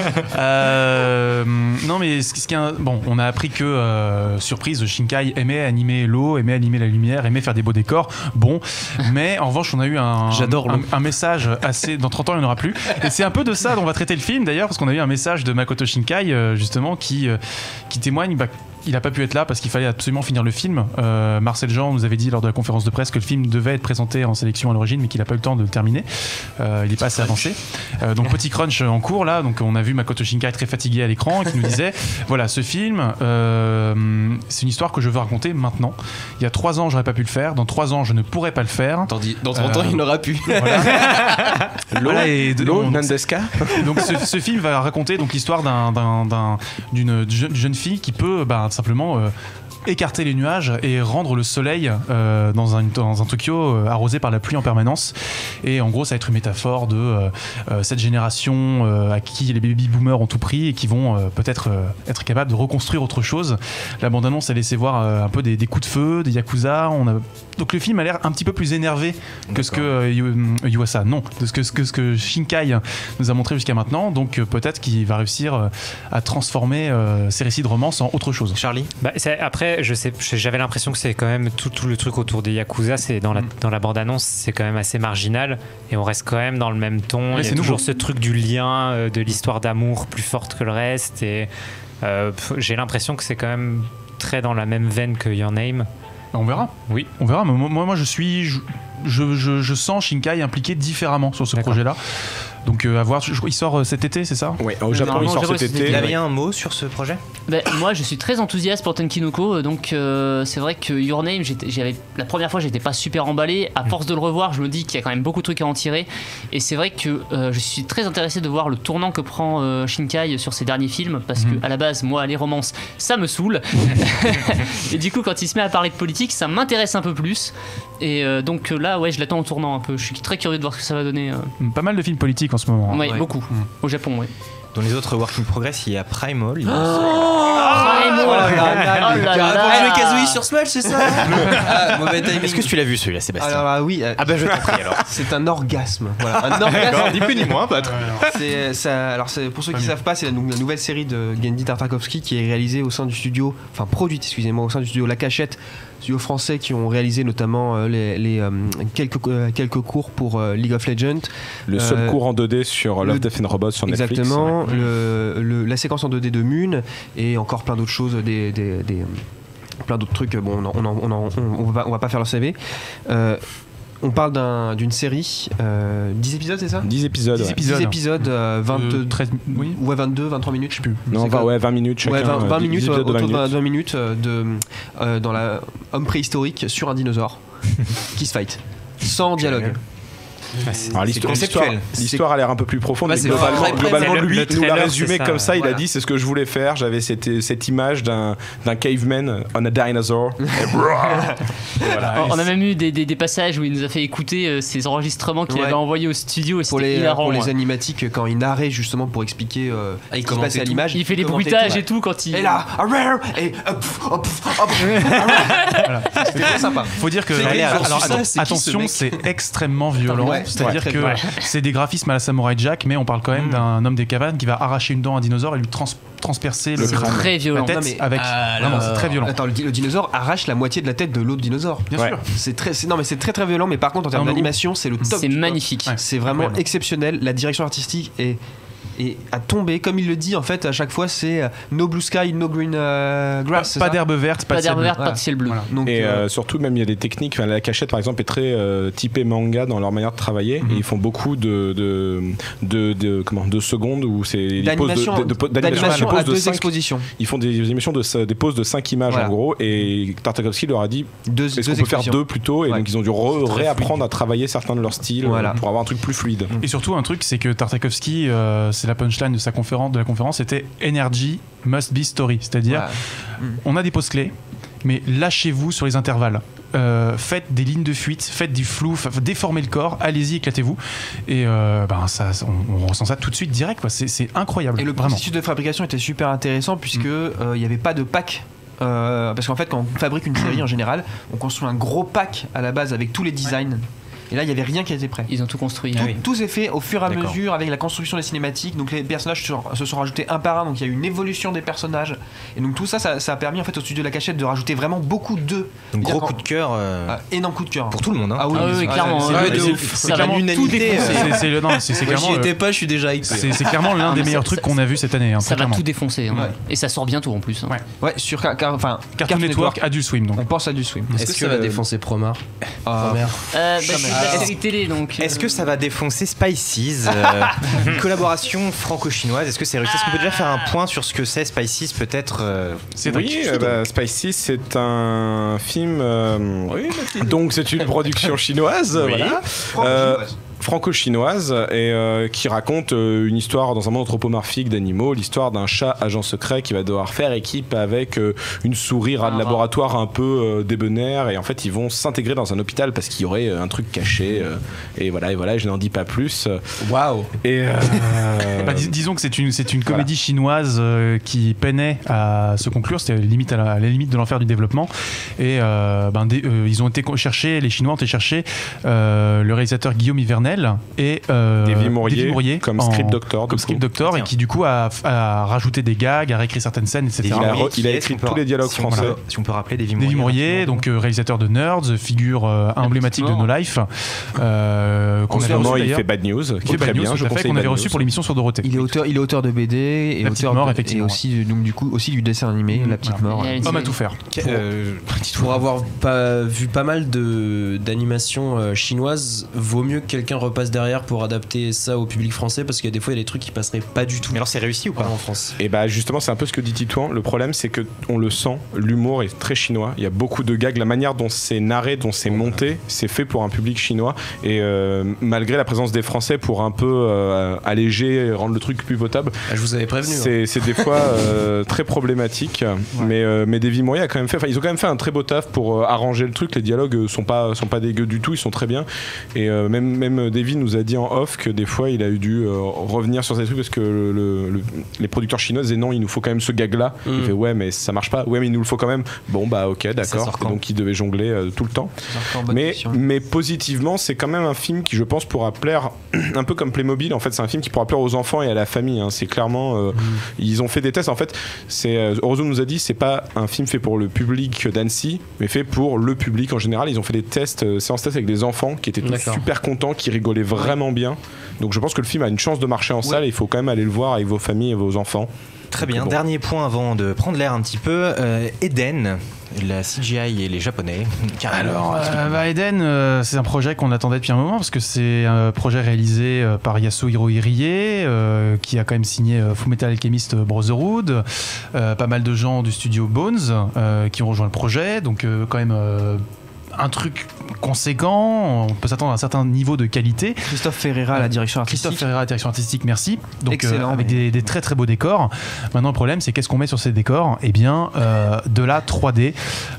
Euh, non mais ce, ce qui est un- bon, on a appris que euh, surprise, Shinkai aimait animer l'eau, aimait animer la lumière, aimait faire des beaux décors. Bon, mais en revanche, on a eu un, J'adore un, l'eau. un message assez. Dans trente ans, il n'y en aura plus. Et c'est un peu de ça dont on va traiter le film d'ailleurs, parce qu'on a eu un message de Makoto Shinkai euh, justement qui euh, qui témoigne. Bah, il n'a pas pu être là parce qu'il fallait absolument finir le film. Euh, Marcel Jean nous avait dit lors de la conférence de presse que le film devait être présenté en sélection à l'origine, mais qu'il n'a pas eu le temps de le terminer. Euh, il n'est pas assez avancé. Euh, donc petit crunch en cours là. Donc on a vu Makoto Shinkai très fatigué à l'écran qui nous disait voilà, ce film, euh, c'est une histoire que je veux raconter maintenant. Il y a trois ans, j'aurais pas pu le faire. Dans trois ans, je ne pourrais pas le faire. Tandis, dans trente ans, Euh, il n'aura pu. Voilà. L'eau, Voilà, et de- l'eau, on- Nandeska. donc ce, ce film va raconter donc l'histoire d'un, d'un- d'un- d'une jeune, jeune fille qui peut bah, simplement euh, écarter les nuages et rendre le soleil euh, dans, un, dans un Tokyo euh, arrosé par la pluie en permanence. Et en gros, ça va être une métaphore de euh, euh, cette génération euh, à qui les baby boomers ont tout pris et qui vont euh, peut-être euh, être capables de reconstruire autre chose. La bande-annonce a laissé voir euh, un peu des, des coups de feu, des yakuza. On a... Donc le film a l'air un petit peu plus énervé que ce que euh, Yu- Yuasa, non, de ce que, ce que, ce que Shinkai nous a montré jusqu'à maintenant. Donc euh, peut-être qu'il va réussir euh, à transformer euh, ses récits de romance en autre chose. Charlie? Bah, c'est- après, je sais, j'avais l'impression que c'est quand même tout, tout le truc autour des Yakuza, c'est dans la, Mm. dans la bande-annonce, c'est quand même assez marginal et on reste quand même dans le même ton. Ouais, Il y c'est a toujours nouveau. ce truc du lien, euh, de l'histoire d'amour plus forte que le reste et euh, pff, j'ai l'impression que c'est quand même très dans la même veine que Your Name. On verra. Oui. On verra. Mais moi, moi, je suis, je, je, je- je sens Shinkai impliqué différemment sur ce D'accord. projet-là. Donc euh, à voir. Je- je- il sort euh, cet été, c'est ça? Ouais, au Japon, il Normalement, sort au Japon, cet c'était- été. Il Ouais. avait un mot sur ce projet? Ben, moi, je suis très enthousiaste pour Tenkinoko, euh, donc euh, c'est vrai que Your Name, j'étais- j'avais, la première fois, j'étais pas super emballé. À force de le revoir, je me dis qu'il y a quand même beaucoup de trucs à en tirer. Et c'est vrai que euh, je suis très intéressé de voir le tournant que prend euh, Shinkai sur ses derniers films, parce Mhm. que à la base, moi, les romances, ça me saoule. Et du coup, quand il se met à parler de politique, ça m'intéresse un peu plus. Et euh, donc euh, là, ouais, je l'attends au tournant un peu. Je suis très curieux de voir ce que ça va donner. euh. Pas mal de films politiques en ce moment. Ouais, Ouais. beaucoup. Au Japon, ouais. Dans les autres work in progress, il y a Primal. il me semble. Primal. Oh là là, Oh là Tu as là. répondu Kazooie sur Smash, c'est ça? Ah, mauvais timing. Est-ce que tu l'as vu celui-là, Sébastien? Alors là, oui. euh, Ah bah je t'en prie alors. C'est un orgasme. Voilà, un orgasme. Ni plus ni moins, pas. C'est, ça, alors c'est, pour ceux qui ne savent pas, c'est la, nou- la nouvelle série de Genndy Tartakovsky qui est réalisée au sein du studio, enfin produite, excusez-moi, au sein du studio La Cachette, studio français qui ont réalisé notamment euh, les, les, euh, quelques, euh, quelques cours pour euh, League of Legends. Le seul Euh, cours en deux D sur Love, le- Death and Robots sur Netflix. Exactement, le, le- la séquence en deux D de Moon et encore plein d'autres choses, des, des, des- plein d'autres trucs. Bon, on, en- on, en- on, en- on, on va, on va pas faire le C V. Euh, On parle d'un, d'une série, euh, dix épisodes, c'est ça? dix épisodes. dix ouais. épisodes. dix épisodes, euh, vingt, Euh, treize, oui. ouais, vingt-deux, vingt-trois minutes, je sais plus. Non, C'est vingt, quoi ouais, vingt minutes chacun. Ouais, vingt, vingt euh, dix minutes, épisodes de autour vingt de minutes. vingt minutes euh, de, euh, dans la homme préhistorique sur un dinosaure qui se fight. Sans dialogue. Alors, l'histoire, l'histoire, conceptuel. l'histoire a l'air un peu plus profonde. Bah, mais c'est globalement, très, très globalement, le- lui, le il nous l'a trailer, résumé c'est ça, comme ça. Il voilà. a dit c'est ce que je voulais faire. J'avais cette, cette image d'un, d'un caveman on a dinosaur. Et voilà. On a même eu des, des, des passages où il nous a fait écouter euh, ses enregistrements qu'il Ouais. avait envoyés au studio et Pour c'était les, hilarant. pour les ouais. animatiques, quand il narrait justement pour expliquer euh, Ah, il ce qui se commentait passait à tout. l'image. Il fait les commentait bruitages tout, et tout quand il. Et là, ah, rare, et hop, hop, hop, hop. C'était très sympa. Faut dire que C'est alors, vrai, alors, ça, attends, c'est qui, ce attention, mec c'est extrêmement violent. Ouais, C'est-à-dire ouais, que ouais. c'est des graphismes à la Samurai Jack, mais on parle quand même d'un homme des cavernes qui va arracher une dent à un dinosaure et lui trans- transpercer le, C'est très la violent. tête Non, mais- avec. Ah, Vraiment, là, c'est très violent. Attends, le, di- le dinosaure arrache la moitié de la tête de l'autre dinosaure. Bien Ouais. sûr. C'est très, c'est- non mais c'est très très violent. Mais par contre en termes Non, mais- d'animation, c'est le top. C'est du top. magnifique. Ouais. C'est vraiment Incroyable. exceptionnel. La direction artistique est et à tomber, comme il le dit en fait à chaque fois, c'est euh, no blue sky, no green euh, Pas, grass. c'est pas ça d'herbe verte, pas, Pas de ciel d'herbe bleu. verte, pas Voilà. de ciel bleu. Voilà. Donc, Et euh, euh, surtout, même il y a des techniques. Enfin, la cachette, par exemple, est très euh, typée manga dans leur manière de travailler. Mhm. Et ils font beaucoup de, de, de, de- comment, de secondes où c'est ils posent d'animation, de, de, de, d'animation, d'animation ils posent à de deux cinq- expositions. Ils font des émissions de des pauses de cinq images Voilà. en gros. Et Tartakovsky leur a dit Deux, est-ce deux qu'on peut faire expositions. deux plutôt. Et Ouais. donc ils ont dû re- réapprendre à travailler certains de leurs styles euh, Voilà. pour avoir un truc plus fluide. Et surtout un truc, c'est que Tartakovsky, euh, c'est la punchline de sa conférence, de la conférence, c'était Energy must be story, c'est-à-dire Voilà. on a des pauses clés, mais lâchez-vous sur les intervalles. Euh, faites des lignes de fuite, faites du flou, f- déformez le corps, allez-y, éclatez-vous. Et euh, ben ça, on, on ressent ça tout de suite direct, quoi. C'est, c'est incroyable. Et le vraiment. processus de fabrication était super intéressant puisque euh, il n'y avait pas de pack. Euh, parce qu'en fait, quand on fabrique une série en général, on construit un gros pack à la base avec tous les designs. Et là, il n'y avait rien qui était prêt. Ils ont tout construit. Tout, hein. tout s'est fait au fur et à D'accord. mesure avec la construction des cinématiques. Donc les personnages se sont, se sont rajoutés un par un. Donc il y a eu une évolution des personnages. Et donc tout ça, ça, ça a permis en fait au studio de la Cachette de rajouter vraiment beaucoup d'eux. Donc gros Quand- coup de cœur euh, Ah, énorme coup de cœur. pour tout le monde. Hein. Ah oui, Ah oui, ah, clairement. c'est- hein. ouais, de C'est- ouf. Ça va clairement tout l'unanimité, défoncer. C'est, c'est le- non, c'est, c'est Moi, clairement, j'y étais euh, pas, je suis déjà hypé. c'est, c'est clairement l'un Ah, des mais meilleurs ça- trucs ça- qu'on a vu cette année. Hein, Ça très va clairement. tout défoncer. hein. Ouais. Et ça sort bientôt en plus. hein. Ouais. Ouais, sur car- car- enfin, Cartoon Network, Adult Swim. Donc. On pense à du swim. Est-ce, Est-ce que, ça que- va défoncer Promar Ah, Promare Euh, bah, c'est de la Ah. série télé donc. Est-ce que ça va défoncer Spices euh, Une collaboration franco-chinoise. Est-ce que c'est réussi? Est-ce qu'on peut déjà faire un point sur ce que c'est Spices peut-être euh, C'est Oui, euh, bah, Spicy, c'est un film. euh, donc, c'est une production chinoise, Oui. voilà. Euh, franco-chinoise et euh, qui raconte euh, une histoire dans un monde anthropomorphique d'animaux, l'histoire d'un chat agent secret qui va devoir faire équipe avec euh, une souris rat de Un rat. laboratoire un peu euh, débonnaire, et en fait ils vont s'intégrer dans un hôpital parce qu'il y aurait euh, un truc caché euh, et voilà et voilà je n'en dis pas plus. Waouh. Et euh, Bah, dis- disons que c'est une, c'est une comédie chinoise euh, qui peinait à se conclure, c'était limite à la, à la limite de l'enfer du développement. Et euh, ben, des- euh, ils ont été co- chercher, les Chinois ont été chercher euh, le réalisateur Guillaume Yvernel et euh, Davy Mourier, Davy Mourier comme en- script doctor, comme du script coup. doctor, et Tiens. qui du coup a, a rajouté des gags, a réécrit certaines scènes, et cetera. Il a Mourier, re- qui il a est, écrit si on peut- tous les dialogues si on français. peut- Si on peut rappeler Davy Mourier. Davy Mourier, rapidement. donc euh, réalisateur de Nerds, figure euh, emblématique de Mort. No Life, euh, qu'on En ce avait moment reçu il d'ailleurs. fait Bad News, qui Il est fait très Bad News, bien, tout je à fait, conseille qu'on avait Bad reçu News. pour l'émission sur Dorothée. Il est auteur, il est auteur de B D et La Petite auteur Mort, de- et effectivement. aussi donc du coup aussi du dessin animé, La Petite Voilà. Mort. Et elle Homme à dit- tout faire. Euh, Pour avoir pas vu pas mal de d'animations euh, chinoises, vaut mieux que quelqu'un repasse derrière pour adapter ça au public français, parce qu'il y a des fois il y a des trucs qui passeraient pas du tout Mais alors c'est réussi ou pas? en France. Et bah justement c'est un peu ce que dit Titouan. Le problème c'est que on le sent, l'humour est très chinois. Il y a beaucoup de gags, la manière dont c'est narré, dont c'est monté, c'est fait pour un public chinois. Et euh, malgré la présence des Français pour un peu euh, alléger, rendre le truc plus potable, Ah, je vous avais prévenu. hein. c'est, c'est des fois euh, très problématique. Mais euh, mais Davy Mourier a quand même fait, enfin ils ont quand même fait un très beau taf pour euh, arranger le truc. Les dialogues euh, sont pas sont pas dégueux du tout, ils sont très bien. Et euh, même même Davy nous a dit en off que des fois il a eu dû euh, revenir sur ces trucs parce que le, le- le- les producteurs chinois disaient non, il nous faut quand même ce gag là. Mm. Il fait ouais mais ça marche pas. Ouais mais il nous le faut quand même. Bon bah ok d'accord. sort Et quand donc il devait jongler euh, tout le temps. C'est encore bonne Mais, question. mais positivement, c'est quand même un film qui, je pense, pourra plaire un peu comme Playmobil. En fait, c'est un film qui pourra plaire aux enfants et à la famille. hein. C'est clairement, euh, ils ont fait des tests. En fait, c'est euh, Orozo nous a dit, c'est pas un film fait pour le public d'Annecy, mais fait pour le public en général. Ils ont fait des tests, euh, séances tests avec des enfants qui étaient tous D'accord. super contents, qui rigolait vraiment bien. Donc je pense que le film a une chance de marcher en salle et il faut quand même aller le voir avec vos familles et vos enfants. Très bien, bon. Dernier point avant de prendre l'air un petit peu. Euh, Eden, la C G I et les Japonais. Alors, euh, bah Eden, euh, c'est un projet qu'on attendait depuis un moment parce que c'est un projet réalisé euh, par Yasuhiro Irie, euh, qui a quand même signé euh, Fullmetal Alchemist Brotherhood, euh, pas mal de gens du studio Bones euh, qui ont rejoint le projet, donc euh, quand même euh, un truc conséquent, on peut s'attendre à un certain niveau de qualité. Christophe Ferreira à la direction artistique. Christophe Ferreira à la direction artistique, merci. Donc Excellent, euh, avec mais... des, des très très beaux décors. Maintenant le problème c'est qu'est-ce qu'on met sur ces décors ? Eh bien euh, de la trois D.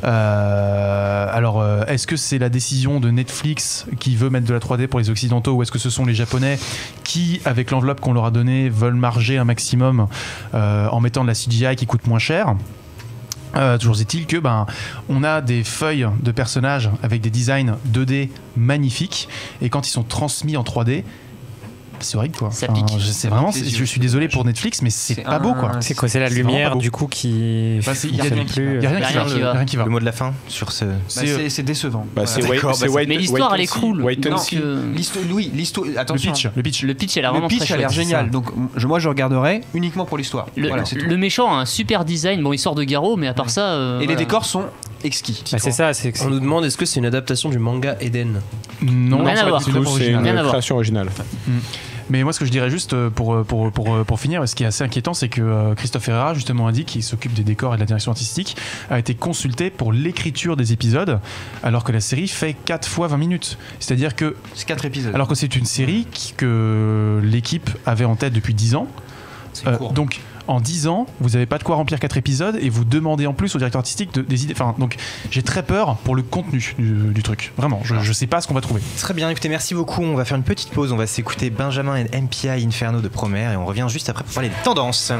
Euh, alors euh, est-ce que c'est la décision de Netflix qui veut mettre de la trois D pour les Occidentaux ou est-ce que ce sont les Japonais qui, avec l'enveloppe qu'on leur a donnée, veulent marger un maximum euh, en mettant de la C G I qui coûte moins cher ? Euh, toujours est-il que ben on a des feuilles de personnages avec des designs deux D magnifiques et quand ils sont transmis en trois D c'est horrible quoi. Ça pique. Enfin, je, c'est vraiment, c'est, je suis désolé pour Netflix mais c'est, c'est pas un, beau quoi. C'est quoi, c'est la c'est lumière du du coup qui. bah, il y a qui rien fait qui va. plus. Il y a rien qui va. qui va. Rien qui va. Le mot de la fin sur ce. Bah, C'est, c'est, c'est décevant. Bah, Voilà. c'est Wait, D'accord, c'est bah, Wait, mais l'histoire, Wait elle est and See. cool. Wait and Donc, See. euh, L'histoire, oui, l'histoire. Le Attention. pitch, le pitch. le pitch, elle a Le vraiment pitch très a l'air chouette. génial. Donc je, moi, je regarderai uniquement pour l'histoire. Le, Voilà, c'est tout. le méchant a un super design. Bon, il sort de Garo, mais à part ça. euh, Et les voilà. décors sont exquis. Bah, c'est ça, c'est. On nous demande est-ce que c'est une adaptation du manga Eden? Non, Rien à c'est voir. une œuvre C'est originale. Rien à une voir. création originale. Mais moi, ce que je dirais juste pour, pour, pour, pour finir, ce qui est assez inquiétant, c'est que Christophe Ferreira, justement, a dit qu'il s'occupe des décors et de la direction artistique, a été consulté pour l'écriture des épisodes, alors que la série fait quatre fois vingt minutes. C'est-à-dire que, C'est quatre épisodes. alors que c'est une série qui, que l'équipe avait en tête depuis dix ans, C'est euh, court. donc en dix ans, vous n'avez pas de quoi remplir quatre épisodes et vous demandez en plus au directeur artistique de, des idées. Enfin, donc j'ai très peur pour le contenu du, du truc. Vraiment, je, je sais pas ce qu'on va trouver. Très bien, écoutez, merci beaucoup. On va faire une petite pause. On va s'écouter Benjamin et M P I Inferno de Promare et on revient juste après pour parler des tendances.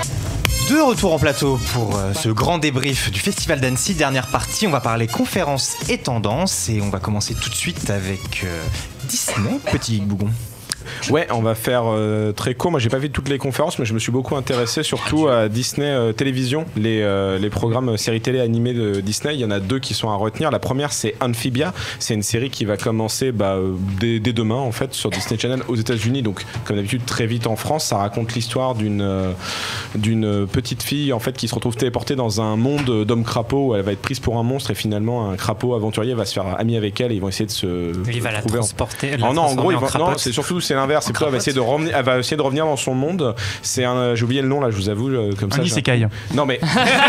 De retour en plateau pour euh, ce grand débrief du Festival d'Annecy. Dernière partie, on va parler conférences et tendances et on va commencer tout de suite avec euh, Disney. Petit Bougon. Ouais, on va faire euh, très court. Moi, j'ai pas vu toutes les conférences, mais je me suis beaucoup intéressé surtout à Disney euh, Télévision, les, euh, les programmes euh, séries télé animées de Disney. Il y en a deux qui sont à retenir. La première, c'est Amphibia. C'est une série qui va commencer bah, euh, dès, dès demain, en fait, sur Disney Channel aux États-Unis. Donc, comme d'habitude, très vite en France. Ça raconte l'histoire d'une euh, d'une petite fille en fait qui se retrouve téléportée dans un monde d'hommes crapauds où elle va être prise pour un monstre et finalement un crapaud aventurier va se faire ami avec elle et ils vont essayer de se Il va la trouver en- transporter. Oh non, en gros, il va- non, crapaud. c'est surtout c'est l'inverse. C'est plutôt elle va essayer de revenir, elle va essayer de revenir dans son monde. C'est un, j'ai oublié le nom là, je vous avoue, euh, comme ça. Un j'ai- isekai. Non mais.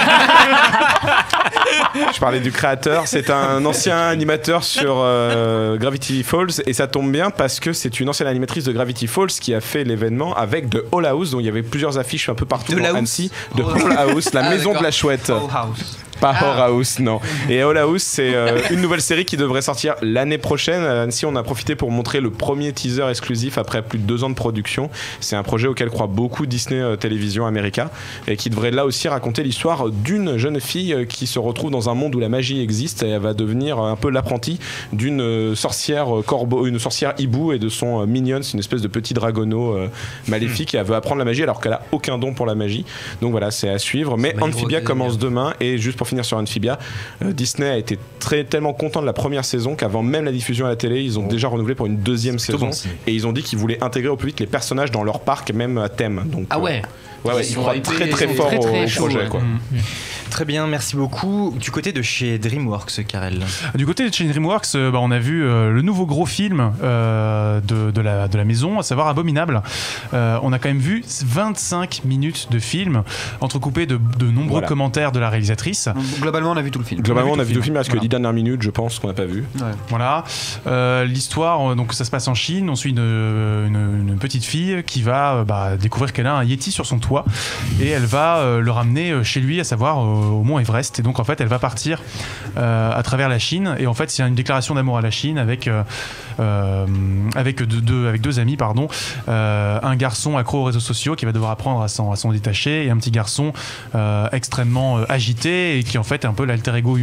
Je parlais du créateur. C'est un ancien animateur sur euh, Gravity Falls et ça tombe bien parce que c'est une ancienne animatrice de Gravity Falls qui a fait l'événement avec The Hall House, dont il y avait plusieurs affiches un peu partout De dans la Annecy. House. De Hall House, la Ah, maison d'accord. de la chouette. Full House. Pas Horror House, non. Et Hall House, c'est euh, une nouvelle série qui devrait sortir l'année prochaine. À Annecy, on a profité pour montrer le premier teaser exclusif après plus de deux ans de production. C'est un projet auquel croit beaucoup Disney euh, Télévision America et qui devrait là aussi raconter l'histoire d'une jeune fille euh, qui se retrouve dans un monde où la magie existe et elle va devenir un peu l'apprentie d'une euh, sorcière euh, corbeau, une sorcière hibou et de son euh, Minions, une espèce de petit dragonneau euh, maléfique. Et elle veut apprendre la magie alors qu'elle a aucun don pour la magie. Donc voilà, c'est à suivre. Mais My Hero Amphibia Academia. commence demain et juste pour finir sur Amphibia, euh, Disney a été très, tellement content de la première saison qu'avant même la diffusion à la télé, ils ont déjà renouvelé pour une deuxième plutôt saison bon signe. et ils ont dit qu'ils voulaient intégrer au plus vite les personnages dans leur parc, même à thème. Donc, Ah ouais. euh, ouais, ouais, Ils ils sont croient hypés, très très ils sont fort très, très au chaud, projet. ouais. Quoi. Très bien, merci beaucoup. Du côté de chez DreamWorks, Karel. Du côté de chez DreamWorks, euh, bah, on a vu euh, le nouveau gros film euh, de, de, la, de la maison, à savoir Abominable. Euh, on a quand même vu vingt-cinq minutes de film, entrecoupés de, de nombreux Voilà. commentaires de la réalisatrice. Donc, globalement, on a vu tout le film. Globalement, On a on a vu vu tout deux films parce que voilà. les dernières minutes, je pense qu'on n'a pas vu. Ouais. Voilà. Euh, L'histoire, euh, donc ça se passe en Chine. On suit une, une, une petite fille qui va euh, bah, découvrir qu'elle a un Yeti sur son toit et elle va euh, le ramener euh, chez lui, à savoir euh, au mont Everest. Et donc en fait, elle va partir euh, à travers la Chine. Et en fait, c'est une déclaration d'amour à la Chine avec euh, euh, avec deux, deux avec deux amis, pardon. Euh, un garçon accro aux réseaux sociaux qui va devoir apprendre à s'en à s'en détacher et un petit garçon euh, extrêmement euh, agité et qui en fait est un peu l'alter ego humain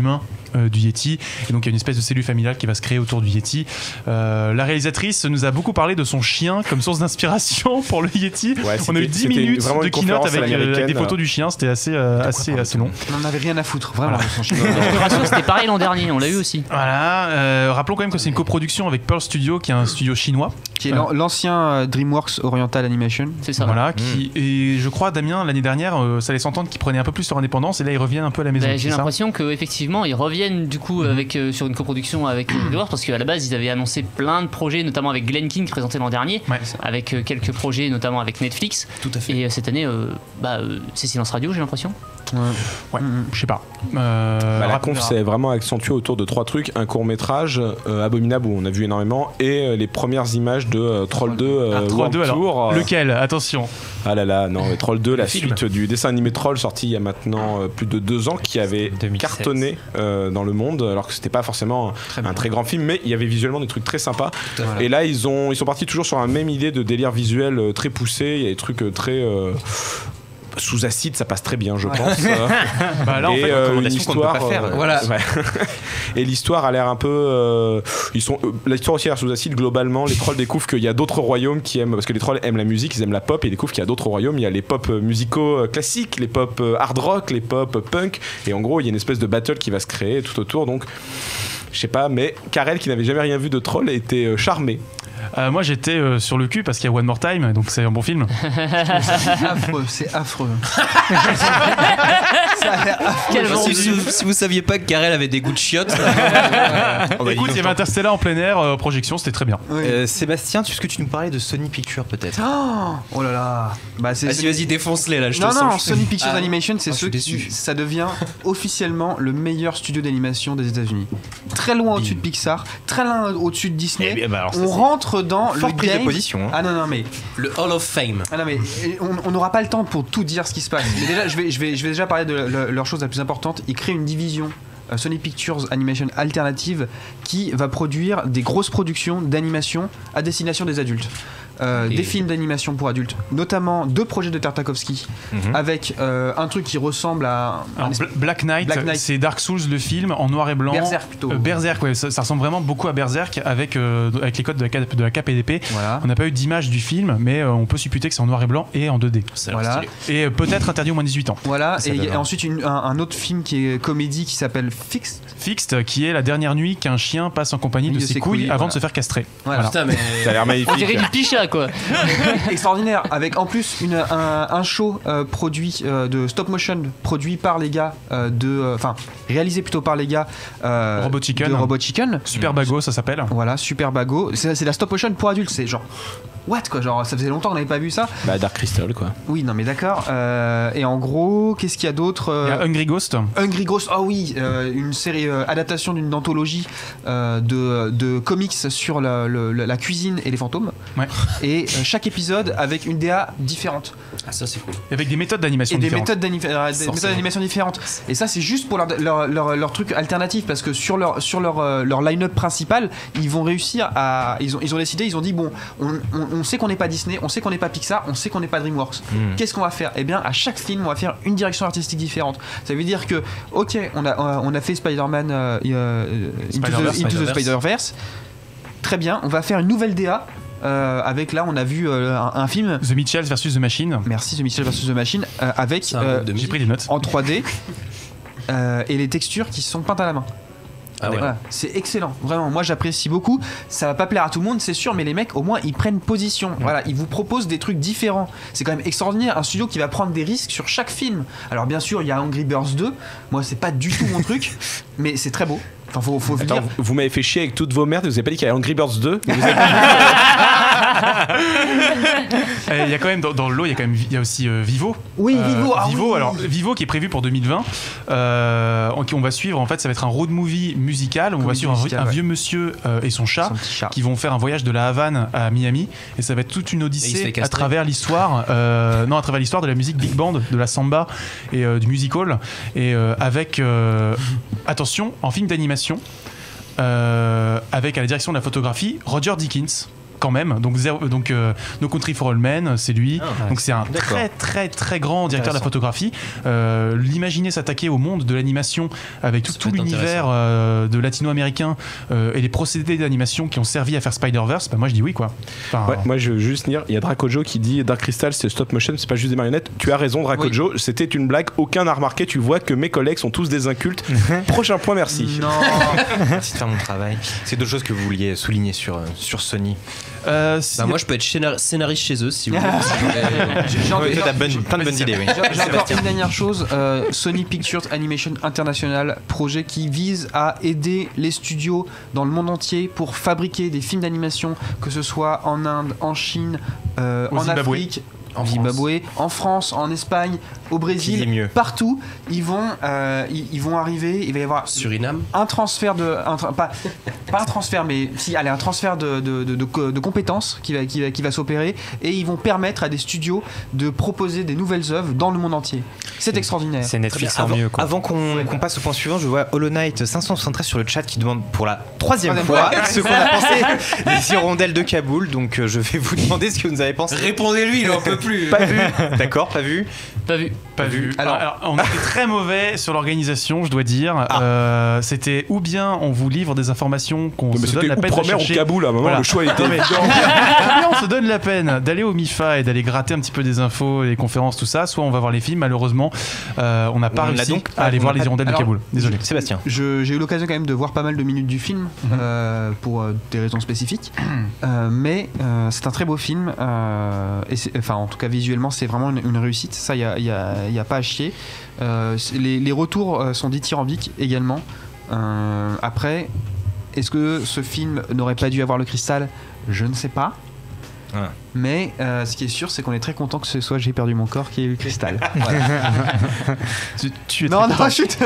euh, du Yeti. Et donc il y a une espèce de cellule familiale qui va se créer autour du Yeti. Euh, la réalisatrice nous a beaucoup parlé de son chien comme source d'inspiration pour le Yeti. Ouais, on a eu dix minutes de keynote avec, euh, avec des photos du chien, c'était assez, euh, assez, assez long. On n'en avait rien à foutre, vraiment, de son chien. L'inspiration, c'était pareil l'an dernier, on l'a eu aussi. Voilà, euh, rappelons quand même que c'est une coproduction avec Pearl Studio, qui est un studio chinois. Qui est l'an- l'ancien euh, DreamWorks Oriental Animation. C'est ça. Voilà, qui, et je crois, Damien, l'année dernière, euh, ça laisse entendre qu'ils prenaient un peu plus leur indépendance, et là ils reviennent un peu à la maison. Bah, j'ai c'est ça l'impression qu'effectivement ils reviennent du coup avec, euh, sur une coproduction avec euh, DreamWorks, parce qu'à la base ils avaient annoncé plein de projets, notamment avec Glen King présenté l'an dernier, Ouais. avec euh, quelques projets notamment avec Netflix. Tout à fait. Et euh, cette année, euh, bah, euh, c'est Silence Radio, j'ai l'impression. Ouais, je sais pas. Euh, Bah, la rappelons- conf c'est vraiment accentué autour de trois trucs, un court métrage euh, Abominable où on a vu énormément et euh, les premières images de euh, Troll deux euh, Ah, Troll World deux, alors, Tour. euh, lequel? Attention. Ah là là, non, Troll deux, la film. suite du dessin animé Troll sorti il y a maintenant euh, plus de deux ans, qui avait deux mille seize. cartonné euh, dans le monde, alors que c'était pas forcément un, un très grand film, mais il y avait visuellement des trucs très sympas. Voilà. Et là, ils ont, ils sont partis toujours sur la même idée de délire visuel euh, très poussé. Il y a des trucs euh, très euh, sous acide, ça passe très bien, je pense. Bah là, en Et, fait, euh, recommandation qu'on ne peut pas l'histoire, faire. euh, Voilà. ouais. Et l'histoire a l'air un peu. euh, ils sont. euh, l'histoire aussi a l'air sous acide globalement. Les trolls découvrent qu'il y a d'autres royaumes qui aiment, parce que les trolls aiment la musique, ils aiment la pop, et ils découvrent qu'il y a d'autres royaumes. Il y a les pop euh, musicaux euh, classiques, les pop euh, hard rock, les pop euh, punk, et en gros, il y a une espèce de battle qui va se créer tout autour. Donc, je sais pas, mais Karel, qui n'avait jamais rien vu de troll, était euh, charmé. Euh, moi j'étais euh, sur le cul parce qu'il y a One More Time, donc c'est un bon film. C'est affreux, c'est affreux. Ça a l'air affreux. Quel si, vendu. si vous- si vous saviez pas que Karel avait des goûts de chiottes, Écoute, il y avait Interstellar en plein air, euh, projection, c'était très bien. Oui. Euh, Sébastien, tu- est-ce que tu nous parlais de Sony Pictures peut-être? Oh, oh là là. Bah, c'est vas-y, vas-y, défonce-les là. Je Non, te non, sens. Sony Pictures Ah. Animation, c'est Ah, je ceux suis qui. déçu. Ça devient officiellement le meilleur studio d'animation des États-Unis. Très loin au-dessus de Pixar, très loin au-dessus de Disney. Eh bien, bah, alors, ça, on c'est rentre dans forte le prise game. de position. hein. Ah non, non, mais. Le Hall of Fame. Ah non, mais et on on n'aura pas le temps pour tout dire ce qui se passe. Mais déjà, je vais, je vais, je vais déjà parler de le- leur chose la plus importante. Ils créent une division. euh, Sony Pictures Animation Alternative qui va produire des grosses productions d'animation à destination des adultes. Euh, Et- des films d'animation pour adultes, notamment deux projets de Tartakovsky Mhm. avec euh, un truc qui ressemble à un Alors, espèce- Bla- Black Knight, Black Knight. c'est Dark Souls le film en noir et blanc. Berserk plutôt. Euh, Berserk, ouais, ça, ça ressemble vraiment beaucoup à Berserk avec, euh, avec les codes de la, K- de la K P D P. Voilà. On n'a pas eu d'image du film, mais euh, on peut supputer que c'est en noir et blanc et en deux D. Ça a l'air Voilà. stylé. Et euh, peut-être interdit au moins de dix-huit ans. Voilà, Ça et il y a donne un- ensuite une- un, un autre film qui est comédie qui s'appelle Fixed. Fixed, qui est la dernière nuit qu'un chien passe en compagnie de, ses couilles, avant voilà. de se faire castrer. Voilà. Putain, mais. Ça a l'air magnifique. On dirait du pichat quoi. Extraordinaire, avec en plus une, un, un show euh, produit euh, de stop motion, produit par les gars euh, de. Enfin, réalisé plutôt par les gars euh, Robot Chicken. de Robot Chicken. Super Bago, ça s'appelle. Voilà, super bago. C'est c'est la stop motion pour adultes, c'est genre. What quoi, genre ça faisait longtemps qu'on n'avait pas vu ça. Bah, Dark Crystal, quoi. Oui, non mais d'accord. Euh, et en gros, qu'est-ce qu'il y a d'autre Il y a euh, Hungry Ghost. Hungry Ghost, ah oui, euh, une série euh, adaptation d'une anthologie euh, de, de comics sur la, le- la- la cuisine et les fantômes. Ouais. Et euh, chaque épisode avec une D A différente Ah, ça, c'est cool. Avec des méthodes d'animation et des différentes. méthodes, d'anima- euh, des Forcément. méthodes d'animation différentes. Et ça, c'est juste pour leur, leur, leur, leur truc alternatif parce que sur leur, sur leur, euh, leur line-up principal, ils vont réussir à. Ils ont, ils ont décidé, ils ont dit bon, on, on, on sait qu'on n'est pas Disney, on sait qu'on n'est pas Pixar, on sait qu'on n'est pas DreamWorks. Mhm. Qu'est-ce qu'on va faire? Eh bien, à chaque film, on va faire une direction artistique différente. Ça veut dire que, ok, on a, on a fait Spider-Man euh, euh, Into, Spider-Verse, the, Into the Spider-Verse. Spider-Verse. Très bien, on va faire une nouvelle D A. euh, avec là, on a vu euh, un, un film. The Mitchells versus The Machine. Merci, The Mitchell versus The Machine, euh, avec C'est un euh, groupe de J'ai musique. pris des notes. en trois D euh, et les textures qui sont peintes à la main. Ah ouais. Voilà, c'est excellent, vraiment. Moi, j'apprécie beaucoup. Ça va pas plaire à tout le monde, c'est sûr, mais les mecs, au moins, ils prennent position. Voilà, ils vous proposent des trucs différents. C'est quand même extraordinaire. Un studio qui va prendre des risques sur chaque film. Alors, bien sûr, il y a Angry Birds deux. Moi, c'est pas du tout mon truc, mais c'est très beau. Enfin, faut, faut Attends, dire. vous, vous m'avez fait chier avec toutes vos merdes, vous avez pas dit qu'il y a Angry Birds deux, mais vous avez Euh, Il y a quand même dans, dans le lot, il y a quand même il y a aussi euh, Vivo. Oui, Euh, Vivo. ah Vivo, oui. alors Vivo qui est prévu pour deux mille vingt. Euh, on, on va suivre en fait, ça va être un road movie musical. On va Comédie suivre un, musicale, un ouais. vieux monsieur euh, et son chat Son petit chat. qui vont faire un voyage de la Havane à Miami et ça va être toute une Et il se odyssée fait à castrer. travers l'histoire. euh, non, à travers l'histoire de la musique big band, de la samba et euh, du musical et euh, avec euh, attention en film d'animation. euh, avec à la direction de la photographie Roger Deakins. quand même. Donc, zéro, donc euh, No Country for All Men, c'est lui. Ah, donc c'est un d'accord. très très très grand directeur de la photographie. Euh, L'imaginer s'attaquer au monde de l'animation avec tout, Ça tout peut être l'univers euh, de latino-américain euh, et les procédés d'animation qui ont servi à faire Spider-Verse, bah moi je dis oui quoi. Enfin, Ouais, moi je veux juste dire, il y a Dracojo qui dit Dark Crystal c'est stop motion, c'est pas juste des marionnettes. Tu as raison Dracojo, oui. C'était une blague, aucun n'a remarqué, tu vois que mes collègues sont tous des incultes. Prochain point, merci. Non. Merci de faire mon travail. C'est d'autres choses que vous vouliez souligner sur, sur Sony. Euh, bah moi je peux être scénar- scénariste chez eux si vous voulez. J'ai oui, toi t'as bonne, plein de bonnes idées. Oui. J'ai encore une dernière chose, euh, Sony Pictures Animation International, projet qui vise à aider les studios dans le monde entier pour fabriquer des films d'animation, que ce soit en Inde, en Chine, euh, en Zimbabwe. Afrique, en Zimbabwe, en France, en Espagne, au Brésil, partout. Ils vont, euh, ils, ils vont arriver. Il va y avoir Suriname. Un transfert de, un tra- pas, pas un transfert, mais si, allez, un transfert de, de, de, de, de compétences qui va, qui va, qui va s'opérer, et ils vont permettre à des studios de proposer des nouvelles œuvres dans le monde entier. C'est extraordinaire. C'est Netflix en avant, mieux. Quoi. Avant qu'on qu'on passe au point suivant, je vois Hollow Knight cinq cent soixante-treize sur le chat qui demande pour la troisième fois ce qu'on a pensé des hirondelles de Kaboul. Donc euh, je vais vous demander ce que vous avez pensé. Répondez-lui, il en peut plus. Pas vu. D'accord, pas vu. Pas vu. Pas vu. Alors, alors, on était très mauvais sur l'organisation, je dois dire. Ah. Euh, c'était ou bien on vous livre des informations qu'on se donne la peine de première chercher. ou Kaboul, à un moment Voilà. le choix était Non, mais- évident. Ou bien on se donne la peine d'aller au MIFA et d'aller gratter un petit peu des infos, des conférences, tout ça. Soit on va voir les films. Malheureusement, euh, on n'a pas On l'a réussi donc à aller on voir l'a les pas- hirondelles de Alors, Kaboul. Désolé. Sébastien. Je- J'ai eu l'occasion quand même de voir pas mal de minutes du film euh, pour euh, des raisons spécifiques, euh, mais euh, c'est un très beau film. Euh, et c'est- enfin, en tout cas visuellement, c'est vraiment une, une réussite. Ça, il y a, y a- y a pas à chier. Euh, c'est- les, les retours euh, sont dithyrambiques également. Euh, après, est-ce que ce film n'aurait pas dû avoir le cristal ? Je ne sais pas. Voilà. Mais euh, ce qui est sûr, c'est qu'on est très content que ce soit J'ai perdu mon corps qui ait eu le cristal. Voilà. Tu, tu es non, très non, content. chut.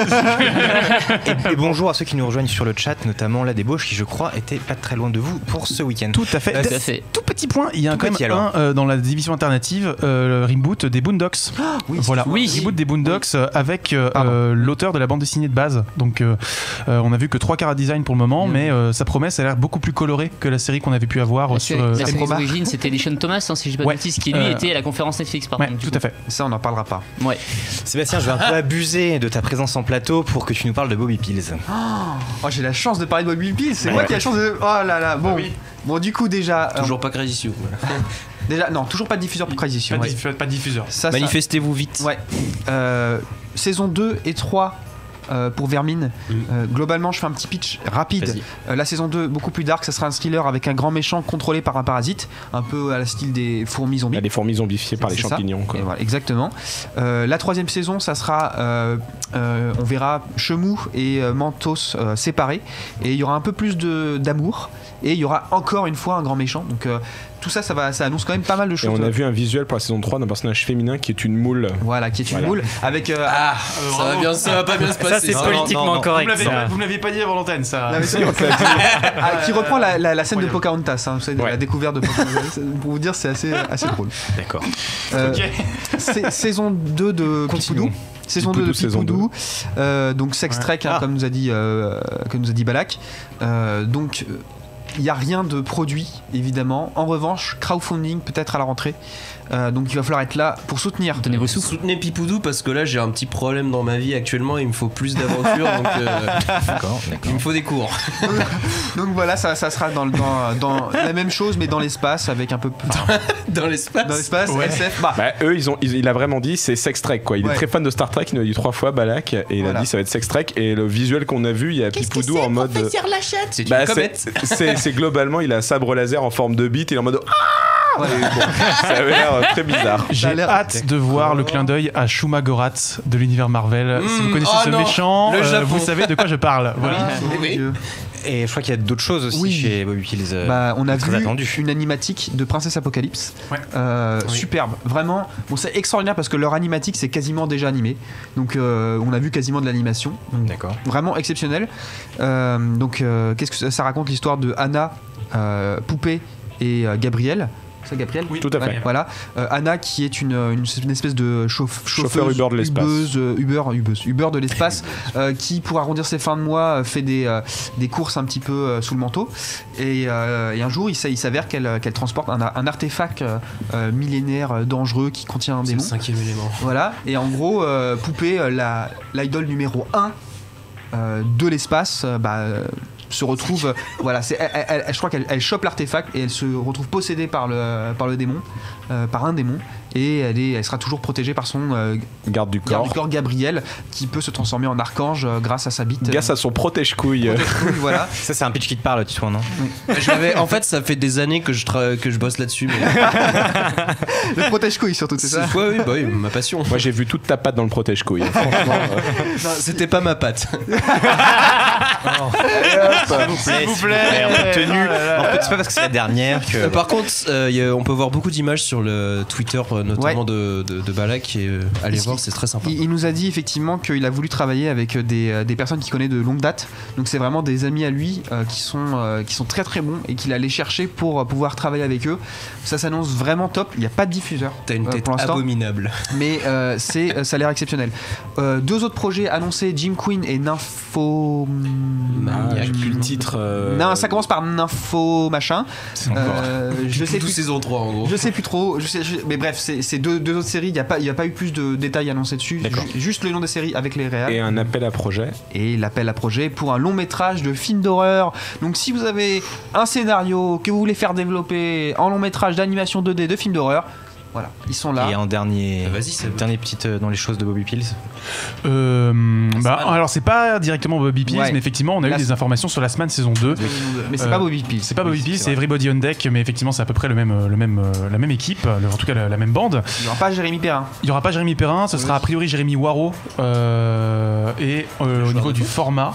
Et, et bonjour à ceux qui nous rejoignent sur le chat, notamment la débauche qui, je crois, était pas très loin de vous pour ce week-end. Tout à fait. Euh, Tout à fait. Tout petit point, il y a Tout quand petit, même alors. un euh, dans la division alternative, euh, le reboot des Boondocks. oui, voilà, oui. reboot des Boondocks euh, avec euh, Pardon. euh, l'auteur de la bande dessinée de base. Donc, euh, euh, on a vu que trois chara design pour le moment, Mmh. mais euh, sa promesse a l'air beaucoup plus colorée que la série qu'on avait pu avoir La sur série, euh, la série Emma. d'origine, c'était Lishon Thomas, hein, si je dis pas Ouais. de bêtises, qui lui Euh, était à la conférence Netflix par Ouais, contre. du tout coup. à fait. Ça, on n'en parlera pas. Ouais. Sébastien, je vais un peu abuser de ta présence en plateau pour que tu nous parles de Bobby Pills. Oh, j'ai la chance de parler de Bobby Pills, c'est moi Ouais. qui ai la chance de. Oh là là, bon. Bon, du coup, déjà. euh, Toujours pas Crazy Sioux. déjà, non, toujours pas de diffuseur pour Crazy Sioux. Pas, Ouais. de diff- pas de diffuseur. Ça, ça- Manifestez-vous vite. Ouais. Euh, saison deux et trois euh, pour Vermine. Euh, globalement, je fais un petit pitch rapide. Vas-y. Euh, la saison deux, beaucoup plus dark, ça sera un thriller avec un grand méchant contrôlé par un parasite, un peu à la style des fourmis Il y zombies. a des fourmis zombifiées par les C'est ça. champignons. Quoi. Et voilà, exactement. Euh, la troisième saison, ça sera, euh, euh, on verra Chemou et euh, Mentos euh, séparés, et il y aura un peu plus de d'amour, et il y aura encore une fois un grand méchant. Donc euh, tout ça, ça va, ça annonce quand même pas mal de Et choses. on a vu un visuel pour la saison trois d'un personnage féminin qui est une moule. Voilà, qui est une Voilà. moule avec. euh, Ah, ça va bien, ça va pas bien se passer. Ça, c'est Non, non, politiquement non, non. Vous correct. me l'avez- ça. vous me l'aviez pas dit avant l'antenne, ça. non, mais c'est- Ah, qui reprend la, la- la scène de Pocahontas, hein, vous savez, de Ouais. la découverte de Pocahontas. Pour vous dire, c'est assez, assez drôle. D'accord. Euh, Ok. c'est- saison deux de Continuons. Pipoudou. Saison deux de Pipoudou, saison Pipoudou. Euh, donc Sex Ouais. Trek, hein, Ah. comme nous a dit, euh, comme nous a dit Balak. Euh, donc il n'y a rien de produit, évidemment. En revanche, crowdfunding peut-être à la rentrée. Euh, donc il va falloir être là pour soutenir. Donnez vos sous. Soutenez Pipoudou parce que là j'ai un petit problème dans ma vie actuellement. Il me faut plus d'aventure donc euh, D'accord, il d'accord. me faut des cours. Donc voilà, ça, ça sera dans, le- dans, dans la même chose, mais dans l'espace, avec un peu. enfin, Dans l'espace. dans l'espace, Ouais. S F. Bah, Bah, eux, ils ont, ils- il a vraiment dit c'est Sex Trek quoi. Il Ouais. est très fan de Star Trek, il nous a dit trois fois Balak et il Voilà. a dit ça va être Sex Trek et le visuel qu'on a vu, il y a Pipoudou en mode. C'est une Bah, comète. c'est- c'est c'est globalement il a un sabre laser en forme de bite et il est en mode ah voilà. Et bon, ça avait l'air euh, très bizarre. J'ai a l'air- hâte de voir le clin d'œil à Shuma Gorath de l'univers Marvel. si vous Mmh, connaissez oh ce non, méchant, le euh, Japon. vous savez de quoi je parle. Voilà. Oh, oui, oui. Dieu. Et je crois qu'il y a d'autres choses aussi Oui. chez Bobby Pills. euh, Bah, on a très vu attendu. une animatique de Princesse Apocalypse. Ouais. Euh, Oui. Superbe, vraiment. Bon, c'est extraordinaire parce que leur animatique c'est quasiment déjà animé. Donc, euh, on a vu quasiment de l'animation. Donc, D'accord. vraiment exceptionnel. Euh, donc, euh, qu'est-ce que ça, ça raconte l'histoire de Anna, euh, Poupée et euh, Gabriel, c'est Gabriel. Oui, tout à fait. Ouais, voilà. Euh, Anna qui est une, une, une espèce de chauffe, chauffeur Uber de l'espace. Ubeuse, euh, Uber, Ubeuse, Uber de l'espace, euh, qui pour arrondir ses fins de mois euh, fait des, euh, des courses un petit peu euh, sous le manteau. Et, euh, et un jour, il, il s'avère qu'elle, qu'elle transporte un, un artefact euh, euh, millénaire euh, dangereux qui contient un C'est démon. le cinquième élément. Voilà. Et en gros, euh, Poupée, euh, la, l'idole numéro un euh, de l'espace, euh, bah, euh, se retrouve, euh, voilà, c'est, elle, elle, elle, je crois qu'elle elle chope l'artefact et elle se retrouve possédée par le, par le démon, euh, par un démon, et elle, est, elle sera toujours protégée par son euh, garde du corps. garde du corps Gabriel, qui peut se transformer en archange euh, grâce à sa bite. Grâce à son protège-couille. Protège-couille, voilà. Ça, c'est un pitch qui te parle, tu vois, non? Je l'avais- en fait, ça fait des années que je, tra- que je bosse là-dessus. Mais... Le protège-couille surtout, c'est ça? Ouais, oui, bah oui, ma passion. Moi, j'ai vu toute ta patte dans le protège-couille. Franchement. euh, Non, c'était pas ma patte. S'il vous plaît, on peut tenue. En fait, c'est pas parce que c'est la dernière que. Euh, par contre, euh, y a- on peut voir beaucoup d'images sur le Twitter, euh, notamment Ouais. de, de, de Balak. Et euh, allez Est-ce voir, qu'il- c'est très sympa. Il, il nous a dit effectivement qu'il a voulu travailler avec des, euh, des personnes qu'il connaît de longue date. Donc c'est vraiment des amis à lui euh, qui, sont, euh, qui sont très très bons et qu'il allait chercher pour euh, pouvoir travailler avec eux. Ça s'annonce vraiment top. Il n'y a pas de diffuseur. T'as une euh, tête pour l'instant. abominable. Mais euh, c'est, euh, ça a l'air exceptionnel. Euh, deux autres projets annoncés, Jim Queen et Nympho... Ah, j'ai plus le titre. euh, Non, ça commence par Nympho machin. C'est encore- Euh, je sais Tout plus. saison trois en gros. Je sais plus trop, je sais, je- mais bref, c'est c'est deux, deux autres séries, il n'y a, pas- il y a pas eu plus de détails annoncés dessus, D'accord. Ju- juste le nom des séries avec les réals. Et un appel à projet. Et l'appel à projet pour un long métrage de film d'horreur. Donc si vous avez un scénario que vous voulez faire développer en long métrage d'animation deux D de film d'horreur, voilà, ils sont là. Et en dernier, Ah, vas-y, c'est- dernier petite euh, dans les choses de Bobby Pills. Euh, bah, alors c'est pas directement Bobby Pills, Ouais. mais effectivement on a eu Last- des informations sur Last Man saison deux. Mais c'est Euh, pas Bobby Pills. C'est pas Bobby Oui, Pills, c'est c'est vrai. Everybody on Deck, mais effectivement c'est à peu près le même, le même, euh, la même équipe, le- en tout cas la, la même bande. Il n'y aura pas Jérémy Perrin. Il y aura pas Jérémy Perrin, ce Oui. sera a priori Jérémy Waro euh, et euh, au niveau du format.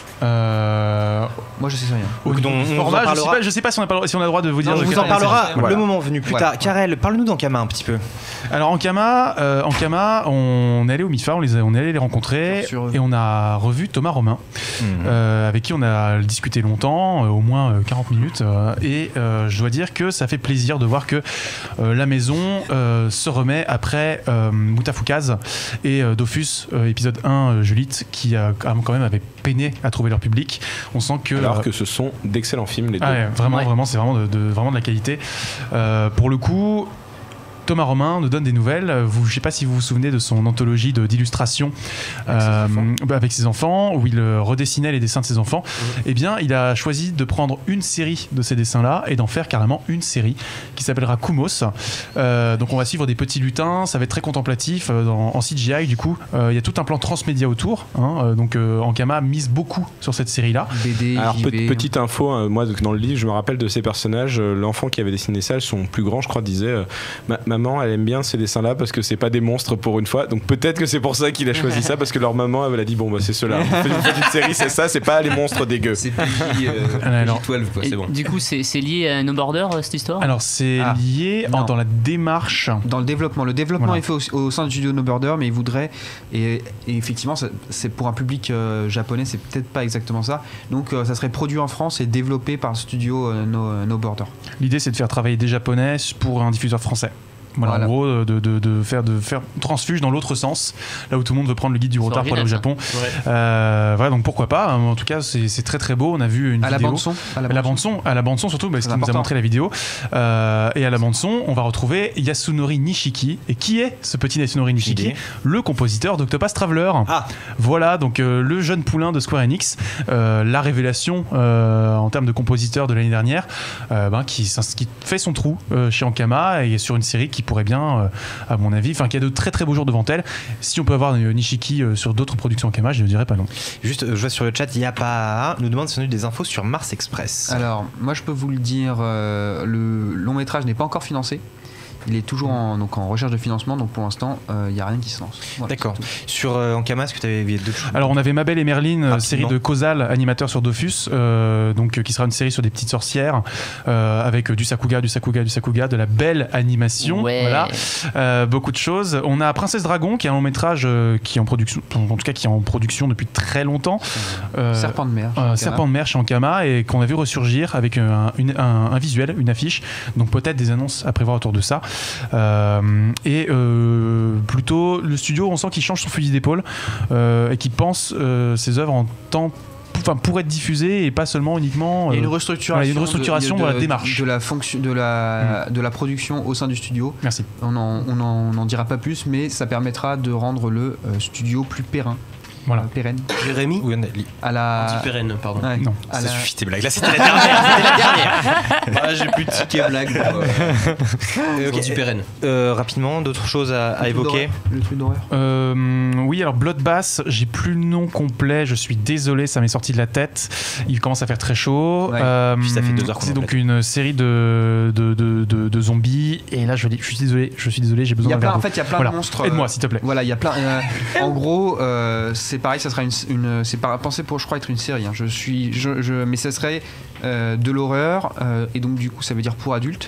Euh, Moi je sais rien. au Donc, on- on format, en je sais parlera. pas, je sais pas si on a, pas- si on a le droit de vous dire. Non, de on vous quelle en manière parlera c'est. le Voilà. moment venu plus Voilà. tard. Karel, parle-nous d'Ankama un petit peu. Alors Ankama, euh, Ankama, on est allé au M I F A, on, les a- on est allé les rencontrer Sur- sur- et on a revu Thomas Romain, euh, avec qui on a discuté longtemps, euh, au moins euh, quarante minutes, euh, et euh, je dois dire que ça fait plaisir de voir que euh, la maison euh, se remet après euh, Moutafoukaz et euh, Dofus, euh, épisode un, euh, Juliette, qui a, quand même avait peiné à trouver leur public. On sent que... Alors euh, que ce sont d'excellents films, les deux. ah ouais, vraiment, Ouais. vraiment, c'est vraiment de, de- vraiment de la qualité. Euh, pour le coup, Thomas Romain nous donne des nouvelles. Vous, je ne sais pas si vous vous souvenez de son anthologie de- d'illustrations euh, bah, avec ses enfants, où il euh, redessinait les dessins de ses enfants. Eh bien, il a choisi de prendre une série de ces dessins-là et d'en faire carrément une série qui s'appellera Kumos. Euh, donc, on va suivre des petits lutins. Ça va être très contemplatif euh, dans- en C G I. Du coup, Euh, il y a tout un plan transmédia autour. Hein, euh, donc, euh, Ankama mise beaucoup sur cette série-là. B D, Alors, J pe- V. petite info, hein, moi dans le livre, je me rappelle de ces personnages. euh, L'enfant qui avait dessiné ça, son plus grand, je crois, disait euh, Ma- Maman, elle aime bien ces dessins-là parce que c'est pas des monstres pour une fois. Donc peut-être que c'est pour ça qu'il a choisi ça, parce que leur maman, elle a dit Bon, bah c'est ceux-là. Vous faites- vous faites une série, c'est ça, c'est pas les monstres dégueux. C'est P J Alors- douze, quoi, Et c'est bon. Du coup, c'est c'est lié à No Border euh, cette histoire. Alors, c'est Ah, lié en- non. dans la démarche. Dans le développement. Le développement Voilà. est fait au, au sein du studio No Border, mais il voudrait. Et, et effectivement, ça- c'est pour un public euh, japonais, c'est peut-être pas exactement ça. Donc, euh, ça serait produit en France et développé par le studio euh, no, No Border. L'idée, c'est de faire travailler des Japonais pour un diffuseur français. Voilà, Voilà. en gros, de, de, de faire, de faire transfuge dans l'autre sens, là où tout le monde veut prendre le guide du C'est retard pour aller au original, Japon. Euh, voilà, donc pourquoi pas. En tout cas, c'est c'est très très beau. On a vu une À la vidéo. bande son. À À la bande son, à la bande son surtout, parce C'est qu'il nous a important. montré la vidéo. Euh, et à la bande son, on va retrouver Yasunori Nishiki. Et qui est ce petit Yasunori Nishiki? idée. Le compositeur d'Octopus Traveler. Ah. Voilà, donc euh, le jeune poulain de Square Enix, euh, la révélation euh, en termes de compositeur de l'année dernière, euh, ben, qui, s'ins- qui fait son trou euh, chez Ankama et sur une série qui pourrait bien, euh, à mon avis, enfin qui a de très très beaux jours devant elle. Si on peut avoir euh, Nishiki euh, sur d'autres productions Ankama, je ne dirais pas non. Juste, euh, je vois sur le chat, il y a pas. Nous demande si on a eu des infos sur Mars Express. Alors, moi, je peux vous le dire, euh, le long métrage n'est pas encore financé. Il est toujours en, donc en recherche de financement, donc pour l'instant, il n'y a rien qui se lance. Voilà, D'accord. Sur euh, Ankama, est-ce que tu avais d'autres choses? Alors on avait Ma Belle et Merlin, Rapidement. série de Causal, animateur sur Dofus, euh, donc euh, qui sera une série sur des petites sorcières, euh, avec du Sakuga, du Sakuga, du Sakuga, de la belle animation, Ouais. voilà, euh, beaucoup de choses. On a Princesse Dragon, qui est un long métrage euh, qui est en production, en tout cas qui est en production depuis très longtemps. Euh, Serpent de mer. euh, Ankama. Serpent de mer chez Ankama, et qu'on a vu ressurgir avec un, une- un- un visuel, une affiche, donc peut-être des annonces à prévoir autour de ça. Euh, et euh, plutôt le studio, on sent qu'il change son fusil d'épaule euh, et qu'il pense euh, ses œuvres en temps, enfin pour être diffusées et pas seulement uniquement. Il y a une euh, restructuration, voilà, il y a une restructuration de, dans de- la démarche. de la fonction, de la, de la production au sein du studio. Merci. On en, on en- on en dira pas plus, mais ça permettra de rendre le euh, studio plus périn. Voilà. Euh, pérenne. Jérémy Ou Anneli. À la. Anti-pérenne, pardon. Ouais. Non. À Ça la- suffit tes blagues. Là, c'était la dernière. C'était la dernière. Ah, j'ai plus de tickets blagues. Euh, ok. Anti-pérenne. Euh, rapidement, d'autres choses à, à Le truc évoquer. d'horreur. Le truc d'horreur. Euh, oui, alors Bloodbath, j'ai plus le nom complet, je suis désolé, ça m'est sorti de la tête. Il commence à faire très chaud. Ouais. Euh, Puis ça fait deux heures qu'on C'est en donc plaît. une série de, de, de, de- de zombies. Et là, je, je suis désolé, je suis désolé, j'ai Il besoin y a d'un plein, verre en d'eau. fait, il y a plein Voilà. de monstres. Aide-moi, euh, s'il te plaît. Voilà, il y a plein. euh, en gros, euh, c'est pareil, ça sera une, une c'est pas pensé pour, je crois, être une série. hein. Je suis, je, je- mais ça serait euh, de l'horreur euh, et donc du coup, ça veut dire pour adultes.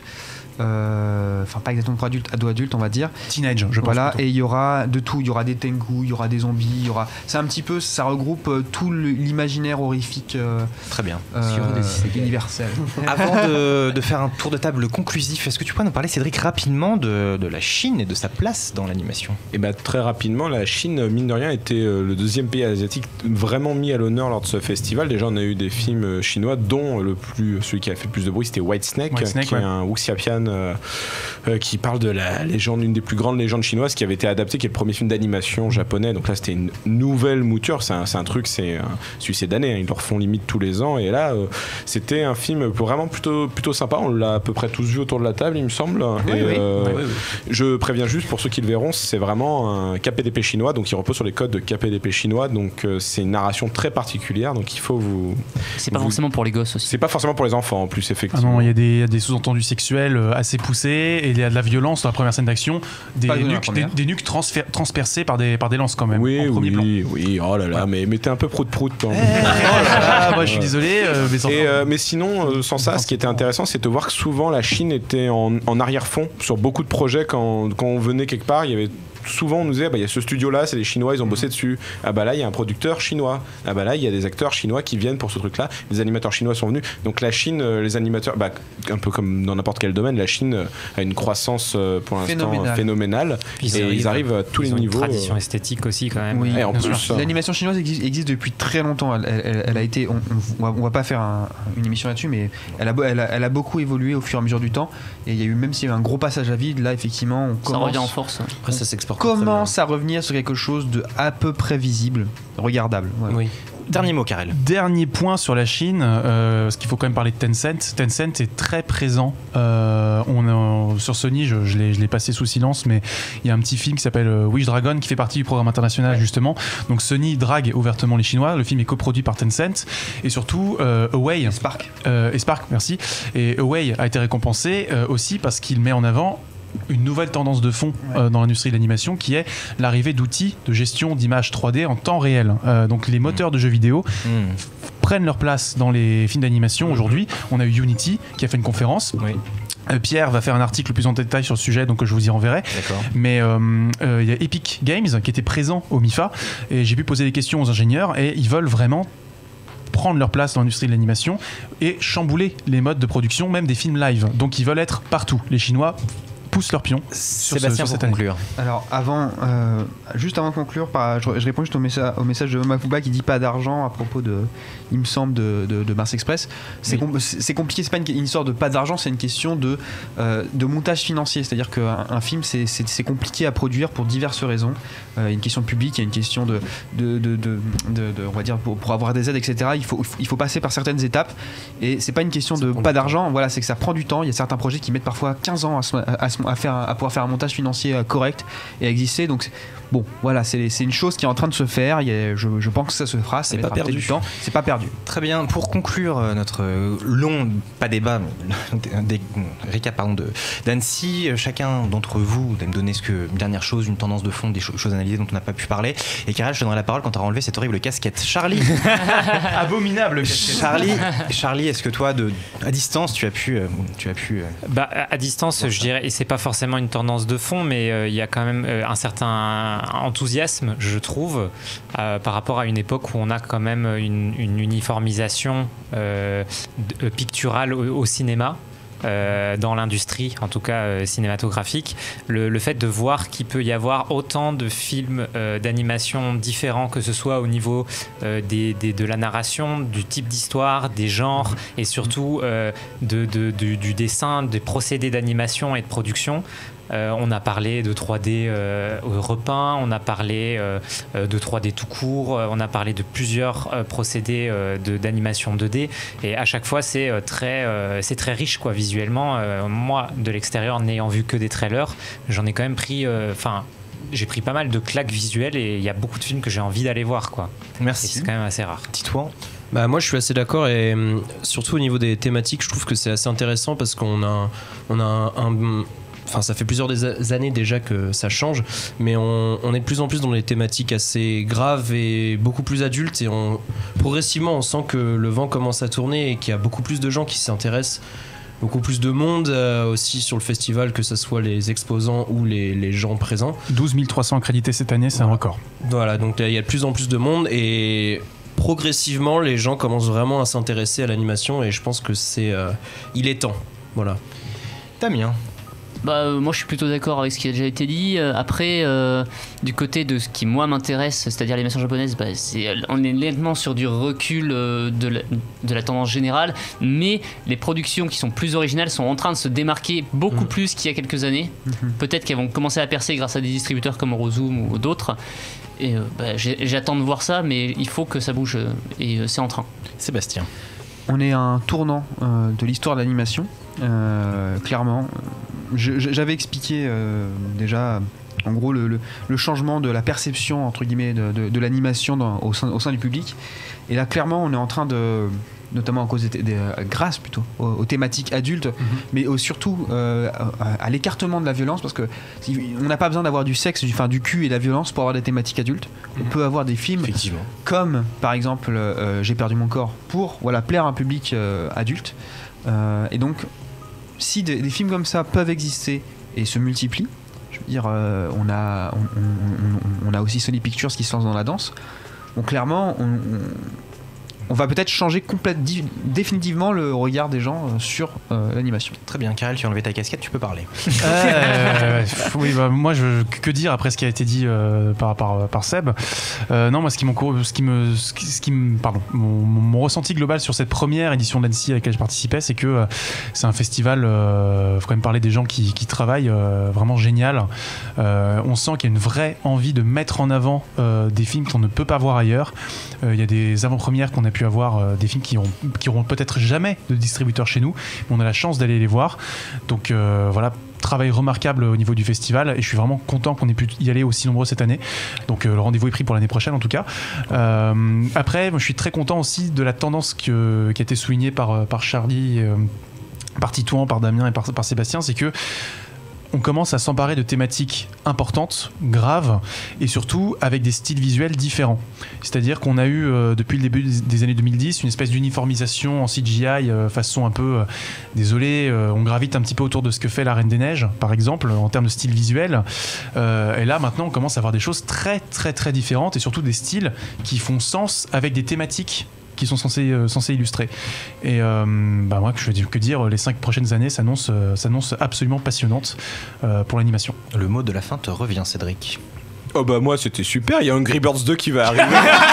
Euh, Enfin, pas exactement pour adultes, ado adulte, on va dire. Teenage, je pense. Voilà, plutôt. et il y aura de tout. Il y aura des tengu, il y aura des zombies, il y aura. C'est un petit peu, ça regroupe euh, tout le- l'imaginaire horrifique euh, Très bien. euh, universel. Avant de, de faire un tour de table conclusif, est-ce que tu pourrais nous parler, Cédric, rapidement de, de la Chine et de sa place dans l'animation? Et bah, très rapidement, la Chine, mine de rien, était euh, le deuxième pays asiatique vraiment mis à l'honneur lors de ce festival. Déjà, on a eu des films euh, chinois, dont le plus, celui qui a fait le plus de bruit, c'était White Snake, White Snake, qui ouais. est un wuxiapian euh, euh, qui parle de la légende, une des plus grandes légendes chinoises, qui avait été adaptée, qui est le premier film d'animation japonais. Donc là, c'était une nouvelle mouture. C'est un, c'est un truc, c'est un succès d'année. Hein. Ils le refont limite tous les ans. Et là, euh, c'était un film vraiment plutôt, plutôt sympa. On l'a à peu près tous vu autour de la table, il me semble. Oui, et, oui. euh, Oui, oui. je préviens juste pour ceux qui le verront, c'est vraiment un K P D P chinois, donc il repose sur les codes de K P D P chinois, donc euh, c'est une narration très particulière, donc il faut vous. C'est pas Vous- forcément pour les gosses aussi. C'est pas forcément pour les enfants en plus, Ah effectivement. non, il y a des, il y a des sous-entendus sexuels euh, assez poussés et il y a de la violence dans la première scène d'action, des Pas dans la nuques, des, première. des nuques transfer- transpercées par des, par des lances quand même. Oui, en premier plan. oui, oui, oh là là, mais mettez un peu prout-prout dans. Oh là là, moi je suis désolé, euh, mais sans- Et, euh, mais sinon, euh, sans ça, ce qui était intéressant, c'est de voir que souvent la Chine était en, en arrière-fond sur beaucoup de projets. Quand, quand on venait quelque part, il y avait souvent on nous disait, bah, il y a ce studio-là, c'est les Chinois, ils ont bossé dessus. Ah bah là, il y a un producteur chinois. Ah bah là, il y a des acteurs chinois qui viennent pour ce truc-là. Les animateurs chinois sont venus. Donc la Chine, euh, les animateurs, bah, un peu comme dans n'importe quel domaine, la Chine euh, a une croissance euh, pour l'instant Phénoménale. euh, phénoménale. Puis et ils arrivent à tous les ils ont niveaux. Une tradition euh, esthétique aussi quand même. Oui. et en bien plus, sûr. euh, L'animation chinoise existe, existe depuis très longtemps. Elle, elle- elle- elle a été, on, on va, on va pas faire un- une émission là-dessus, mais elle a, beau- elle, a, elle a beaucoup évolué au fur et à mesure du temps. Et il y a eu, même s'il y a eu un gros passage à vide, là effectivement, on Ça commence, revient en force. Après, ça s'exporte très bien. commence à revenir sur quelque chose de à peu près visible, regardable. Voilà. Oui. Dernier mot, Karel. Dernier point sur la Chine, euh, parce qu'il faut quand même parler de Tencent. Tencent est très présent. Euh, on a- sur Sony, je, je l'ai je l'ai passé sous silence, mais il y a un petit film qui s'appelle euh, Wish Dragon qui fait partie du programme international justement. Donc Sony drague ouvertement les Chinois. Le film est coproduit par Tencent et surtout euh, Away. Spark. Euh, et Spark, merci. Et Away a été récompensé euh, aussi parce qu'il met en avant une nouvelle tendance de fond euh, dans l'industrie de l'animation qui est l'arrivée d'outils de gestion d'images trois D en temps réel. Euh, donc les moteurs de jeux vidéo Mmh. prennent leur place dans les films d'animation aujourd'hui. On a eu Unity qui a fait une conférence. Oui, Euh, Pierre va faire un article plus en détail sur le sujet, donc je vous y renverrai. d'accord. Mais euh, euh, il y a Epic Games qui était présent au MIFA et j'ai pu poser des questions aux ingénieurs et ils veulent vraiment prendre leur place dans l'industrie de l'animation et chambouler les modes de production, même des films live. Donc ils veulent être partout. Les Chinois poussent leur pion. Sur ce- Sébastien, sur pour cette année. conclure. Alors avant, euh, juste avant de conclure, par, je, je réponds juste au, messa- au message de Makuba qui dit pas d'argent à propos de, il me semble, de, de, de Mars Express. C'est Oui. com- c'est c'est compliqué, c'est pas une, une histoire de pas d'argent, c'est une question de, euh, de montage financier. C'est-à-dire qu'un un film, c'est- c'est c'est compliqué à produire pour diverses raisons. Euh, il y a une question de public, il y a une question de, de, de, de, de- de- on va dire, pour, pour avoir des aides, et cetera. Il faut, il faut passer par certaines étapes. Et c'est pas une question de pas d'argent, voilà, c'est que ça prend du temps. Il y a certains projets qui mettent parfois quinze ans à, se- à, se- à faire, à pouvoir faire un montage financier euh, correct et à exister. Donc Bon, voilà, c'est c'est une chose qui est en train de se faire. Il y a- je, je pense que ça se fera. Ça C'est va pas mettra peut-être perdu. du temps. C'est pas perdu. Très bien, pour conclure euh, notre euh, long, pas débat, mais des, récap pardon, de d'Annecy, euh, chacun d'entre vous va me donner ce que, une dernière chose, une tendance de fond, des cho- choses analysées dont on n'a pas pu parler. Et Karel, je te donnerai la parole quand tu auras enlevé cette horrible casquette. Charlie, Abominable casquette. Charlie, Charlie, est-ce que toi, de, à distance, tu as pu, euh, tu as pu euh, Bah, à à distance, je dirais, et c'est pas forcément une tendance de fond, mais euh, il y a quand même euh, un certain enthousiasme, je trouve, euh, par rapport à une époque où on a quand même une, une uniformisation euh, d- picturale au, au cinéma. Euh, dans l'industrie, en tout cas euh, cinématographique, le, le fait de voir qu'il peut y avoir autant de films euh, d'animation différents, que ce soit au niveau euh, des, des- de la narration, du type d'histoire, des genres, et surtout euh, de, de- du, du dessin, des procédés d'animation et de production. Euh, on a parlé de trois D euh, repeint, on a parlé euh, euh, de trois D tout court, euh, on a parlé de plusieurs euh, procédés euh, de- d'animation deux D, et à chaque fois c'est euh, très, euh, c'est très riche quoi, visuellement. Euh, moi, de l'extérieur, n'ayant vu que des trailers, j'en ai quand même pris, enfin, j'ai pris pas mal de claques visuelles, et il y a beaucoup de films que j'ai envie d'aller voir quoi. Et Merci. c'est quand même assez rare. Titouan. Bah moi je suis assez d'accord, et hum, surtout au niveau des thématiques, je trouve que c'est assez intéressant parce qu'on a, un- on a un, un- enfin ça fait plusieurs des années déjà que ça change, mais on, on est de plus en plus dans des thématiques assez graves et beaucoup plus adultes, et on, progressivement on sent que le vent commence à tourner et qu'il y a beaucoup plus de gens qui s'intéressent, beaucoup plus de monde euh, aussi sur le festival, que ce soit les exposants ou les, les gens présents. douze mille trois cents accrédités cette année, c'est un record. Voilà, donc il y a de plus en plus de monde, et progressivement les gens commencent vraiment à s'intéresser à l'animation, et je pense que c'est euh, il est temps. Voilà. Damien. Bah, euh, moi je suis plutôt d'accord avec ce qui a déjà été dit. Euh, après, euh, du côté de ce qui moi m'intéresse, c'est-à-dire l'animation japonaise, bah, c'est, on est nettement sur du recul euh, de, la, de la tendance générale, mais les productions qui sont plus originales sont en train de se démarquer beaucoup Mm. plus qu'il y a quelques années. Mhm. Peut-être qu'elles vont commencer à percer grâce à des distributeurs comme Eurozoom ou d'autres. Et euh, bah, j'ai- j'attends de voir ça, mais il faut que ça bouge, euh, et euh, c'est en train. Sébastien. On est à un tournant euh, de l'histoire de l'animation, euh, clairement. Je- je- J'avais expliqué euh, déjà, en gros, le, le- le changement de la perception entre guillemets de, de- de l'animation dans- au sein, au sein du public. Et là, clairement, on est en train de, notamment à cause des, des- euh, grâce plutôt aux, aux thématiques adultes, mais au- surtout euh, à, à l'écartement de la violence, parce que si- on n'a pas besoin d'avoir du sexe, du, enfin, du cul et de la violence pour avoir des thématiques adultes. On peut avoir des films Effectivement. comme par exemple euh, J'ai perdu mon corps pour voilà, plaire à un public euh, adulte. Euh, et donc, si des, des films comme ça peuvent exister et se multiplient, je veux dire, euh, on, a, on, on- on- on a aussi Sony Pictures qui se lance dans la danse. Donc clairement, on, on- on va peut-être changer complètement, définitivement le regard des gens euh, sur euh, l'animation. Très bien, Karel, tu as enlevé ta casquette, tu peux parler. Euh, oui, bah, moi, je, que dire après ce qui a été dit euh, par, par, par Seb. Euh, non, moi, ce qui, m'encourage- ce qui me, ce qui, ce qui me, pardon, mon, mon- mon ressenti global sur cette première édition d'Annecy à laquelle je participais, c'est que euh, c'est un festival. Euh, faut quand même parler des gens qui, qui travaillent, euh, vraiment génial. Euh, on sent qu'il y a une vraie envie de mettre en avant euh, des films qu'on ne peut pas voir ailleurs. Euh, Il y a des avant-premières qu'on a pu avoir, euh, des films qui auront, qui auront peut-être jamais de distributeur chez nous, mais on a la chance d'aller les voir. Donc euh, voilà, travail remarquable au niveau du festival, et je suis vraiment content qu'on ait pu y aller aussi nombreux cette année. Donc euh, le rendez-vous est pris pour l'année prochaine en tout cas. Euh, après, moi, je suis très content aussi de la tendance que, qui a été soulignée par, par Charlie, euh, par Titouan, par Damien et par, par Sébastien, c'est que on commence à s'emparer de thématiques importantes, graves, et surtout avec des styles visuels différents. C'est-à-dire qu'on a eu, euh, depuis le début des, des années deux mille dix, une espèce d'uniformisation en C G I, euh, façon un peu... euh, désolé, euh, on gravite un petit peu autour de ce que fait La Reine des Neiges, par exemple, en termes de style visuel. Euh, et là, maintenant, on commence à avoir des choses très, très, très différentes, et surtout des styles qui font sens avec des thématiques qui sont censés, euh, censés illustrer. Et euh, bah moi, je veux dire, que dire, les cinq prochaines années s'annoncent, euh, s'annoncent absolument passionnantes euh, pour l'animation. Le mot de la fin te revient, Cédric. Oh bah moi c'était super, il y a Angry Birds deux qui va arriver.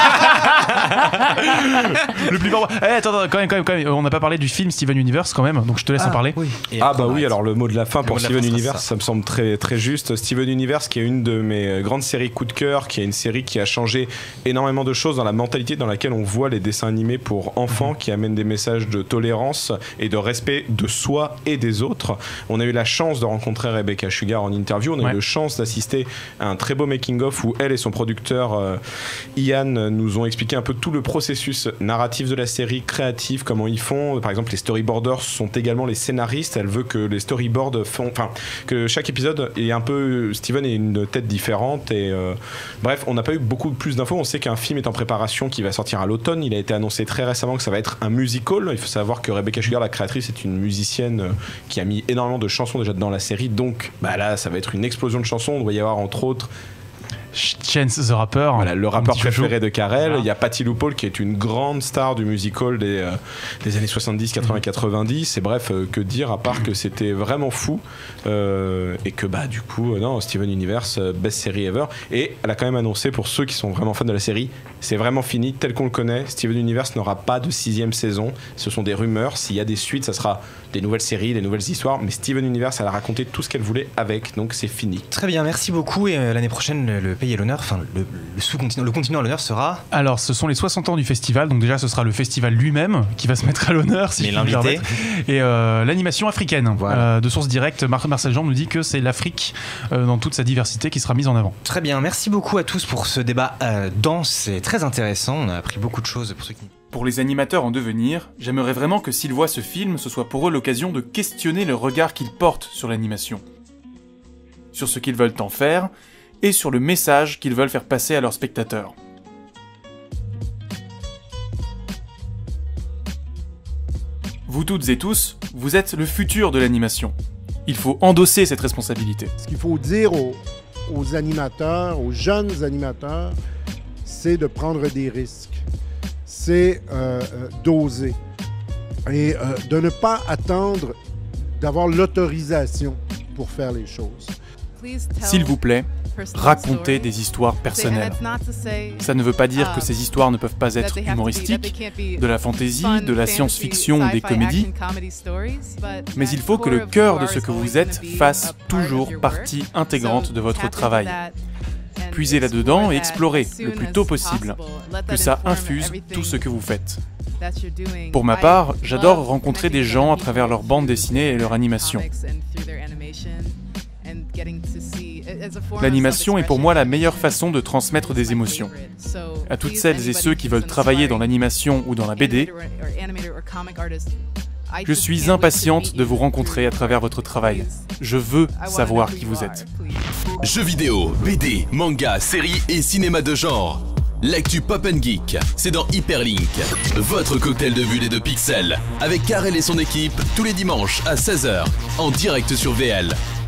Le plus fort. Eh, attends, attends, quand même, quand même, quand même. On n'a pas parlé du film Steven Universe quand même, donc je te laisse Ah, en parler. oui. Et Ah bah après, oui, alors le mot de la fin Le pour mot de la Steven fin, ça Universe, sera ça me semble très, très juste. Steven Universe qui est une de mes grandes séries coup de cœur, qui est une série qui a changé énormément de choses dans la mentalité dans laquelle on voit les dessins animés pour enfants, qui amènent des messages de tolérance et de respect de soi et des autres. On a eu la chance de rencontrer Rebecca Sugar en interview, on a Ouais. eu la chance d'assister à un très beau making-of où elle et son producteur euh, Ian nous ont expliqué un peu tout le processus narratif de la série, créatif, comment ils font. Par exemple, les storyboarders sont également les scénaristes. Elle veut que les storyboards font, enfin, que chaque épisode est un peu, Steven ait une tête différente. Et euh, bref, on n'a pas eu beaucoup plus d'infos. On sait qu'un film est en préparation qui va sortir à l'automne. Il a été annoncé très récemment que ça va être un musical. Il faut savoir que Rebecca Sugar, la créatrice, est une musicienne qui a mis énormément de chansons déjà dans la série. Donc, bah là, ça va être une explosion de chansons. On doit y avoir entre autres Chance the Rapper. voilà, le un rappeur petit chouchou. préféré de Carell. Voilà. Il y a Patti LuPone qui est une grande star du musical des, euh, des années soixante-dix, quatre-vingts, quatre-vingt-dix. Et bref, euh, que dire à part que c'était vraiment fou euh, et que bah du coup, euh, non, Steven Universe, euh, best série ever. Et elle a quand même annoncé pour ceux qui sont vraiment fans de la série, c'est vraiment fini tel qu'on le connaît. Steven Universe n'aura pas de sixième saison. Ce sont des rumeurs. S'il y a des suites, ça sera des nouvelles séries, des nouvelles histoires. Mais Steven Universe, elle a raconté tout ce qu'elle voulait avec, donc c'est fini. Très bien, merci beaucoup. Et euh, l'année prochaine, le, le pays à l'honneur, enfin le, le sous-continent, le continent à l'honneur sera. Alors, ce sont les soixante ans du festival, donc déjà, ce sera le festival lui-même qui va se mettre à l'honneur, si Mais je puis me l'invité. permettre. Et euh, l'animation africaine. Voilà. Euh, de source directe, Mar- Marcel Jean nous dit que c'est l'Afrique euh, dans toute sa diversité qui sera mise en avant. Très bien, merci beaucoup à tous pour ce débat euh, dense et très intéressant. On a appris beaucoup de choses pour ceux qui. Pour les animateurs en devenir, j'aimerais vraiment que s'ils voient ce film, ce soit pour eux l'occasion de questionner le regard qu'ils portent sur l'animation, sur ce qu'ils veulent en faire, et sur le message qu'ils veulent faire passer à leurs spectateurs. Vous toutes et tous, vous êtes le futur de l'animation. Il faut endosser cette responsabilité. Ce qu'il faut dire aux, aux animateurs, aux jeunes animateurs, c'est de prendre des risques. C'est euh, euh, d'oser. Et euh, de ne pas attendre d'avoir l'autorisation pour faire les choses. S'il vous plaît, racontez des histoires personnelles. Ça ne veut pas dire que ces histoires ne peuvent pas être humoristiques, de la fantaisie, de la science-fiction ou des comédies, mais il faut que le cœur de ce que vous êtes fasse toujours partie intégrante de votre travail. Puisez là-dedans et explorez le plus tôt possible, que ça infuse tout ce que vous faites. Pour ma part, j'adore rencontrer des gens à travers leur bande dessinée et leur animation. L'animation est pour moi la meilleure façon de transmettre des émotions. À toutes celles et ceux qui veulent travailler dans l'animation ou dans la B D, je suis impatiente de vous rencontrer à travers votre travail. Je veux savoir qui vous êtes. Jeux vidéo, B D, manga, séries et cinéma de genre. L'actu Pop and Geek, c'est dans Hyperlink, votre cocktail de bulles et de pixels, avec Karel et son équipe, tous les dimanches à seize heures, en direct sur V L.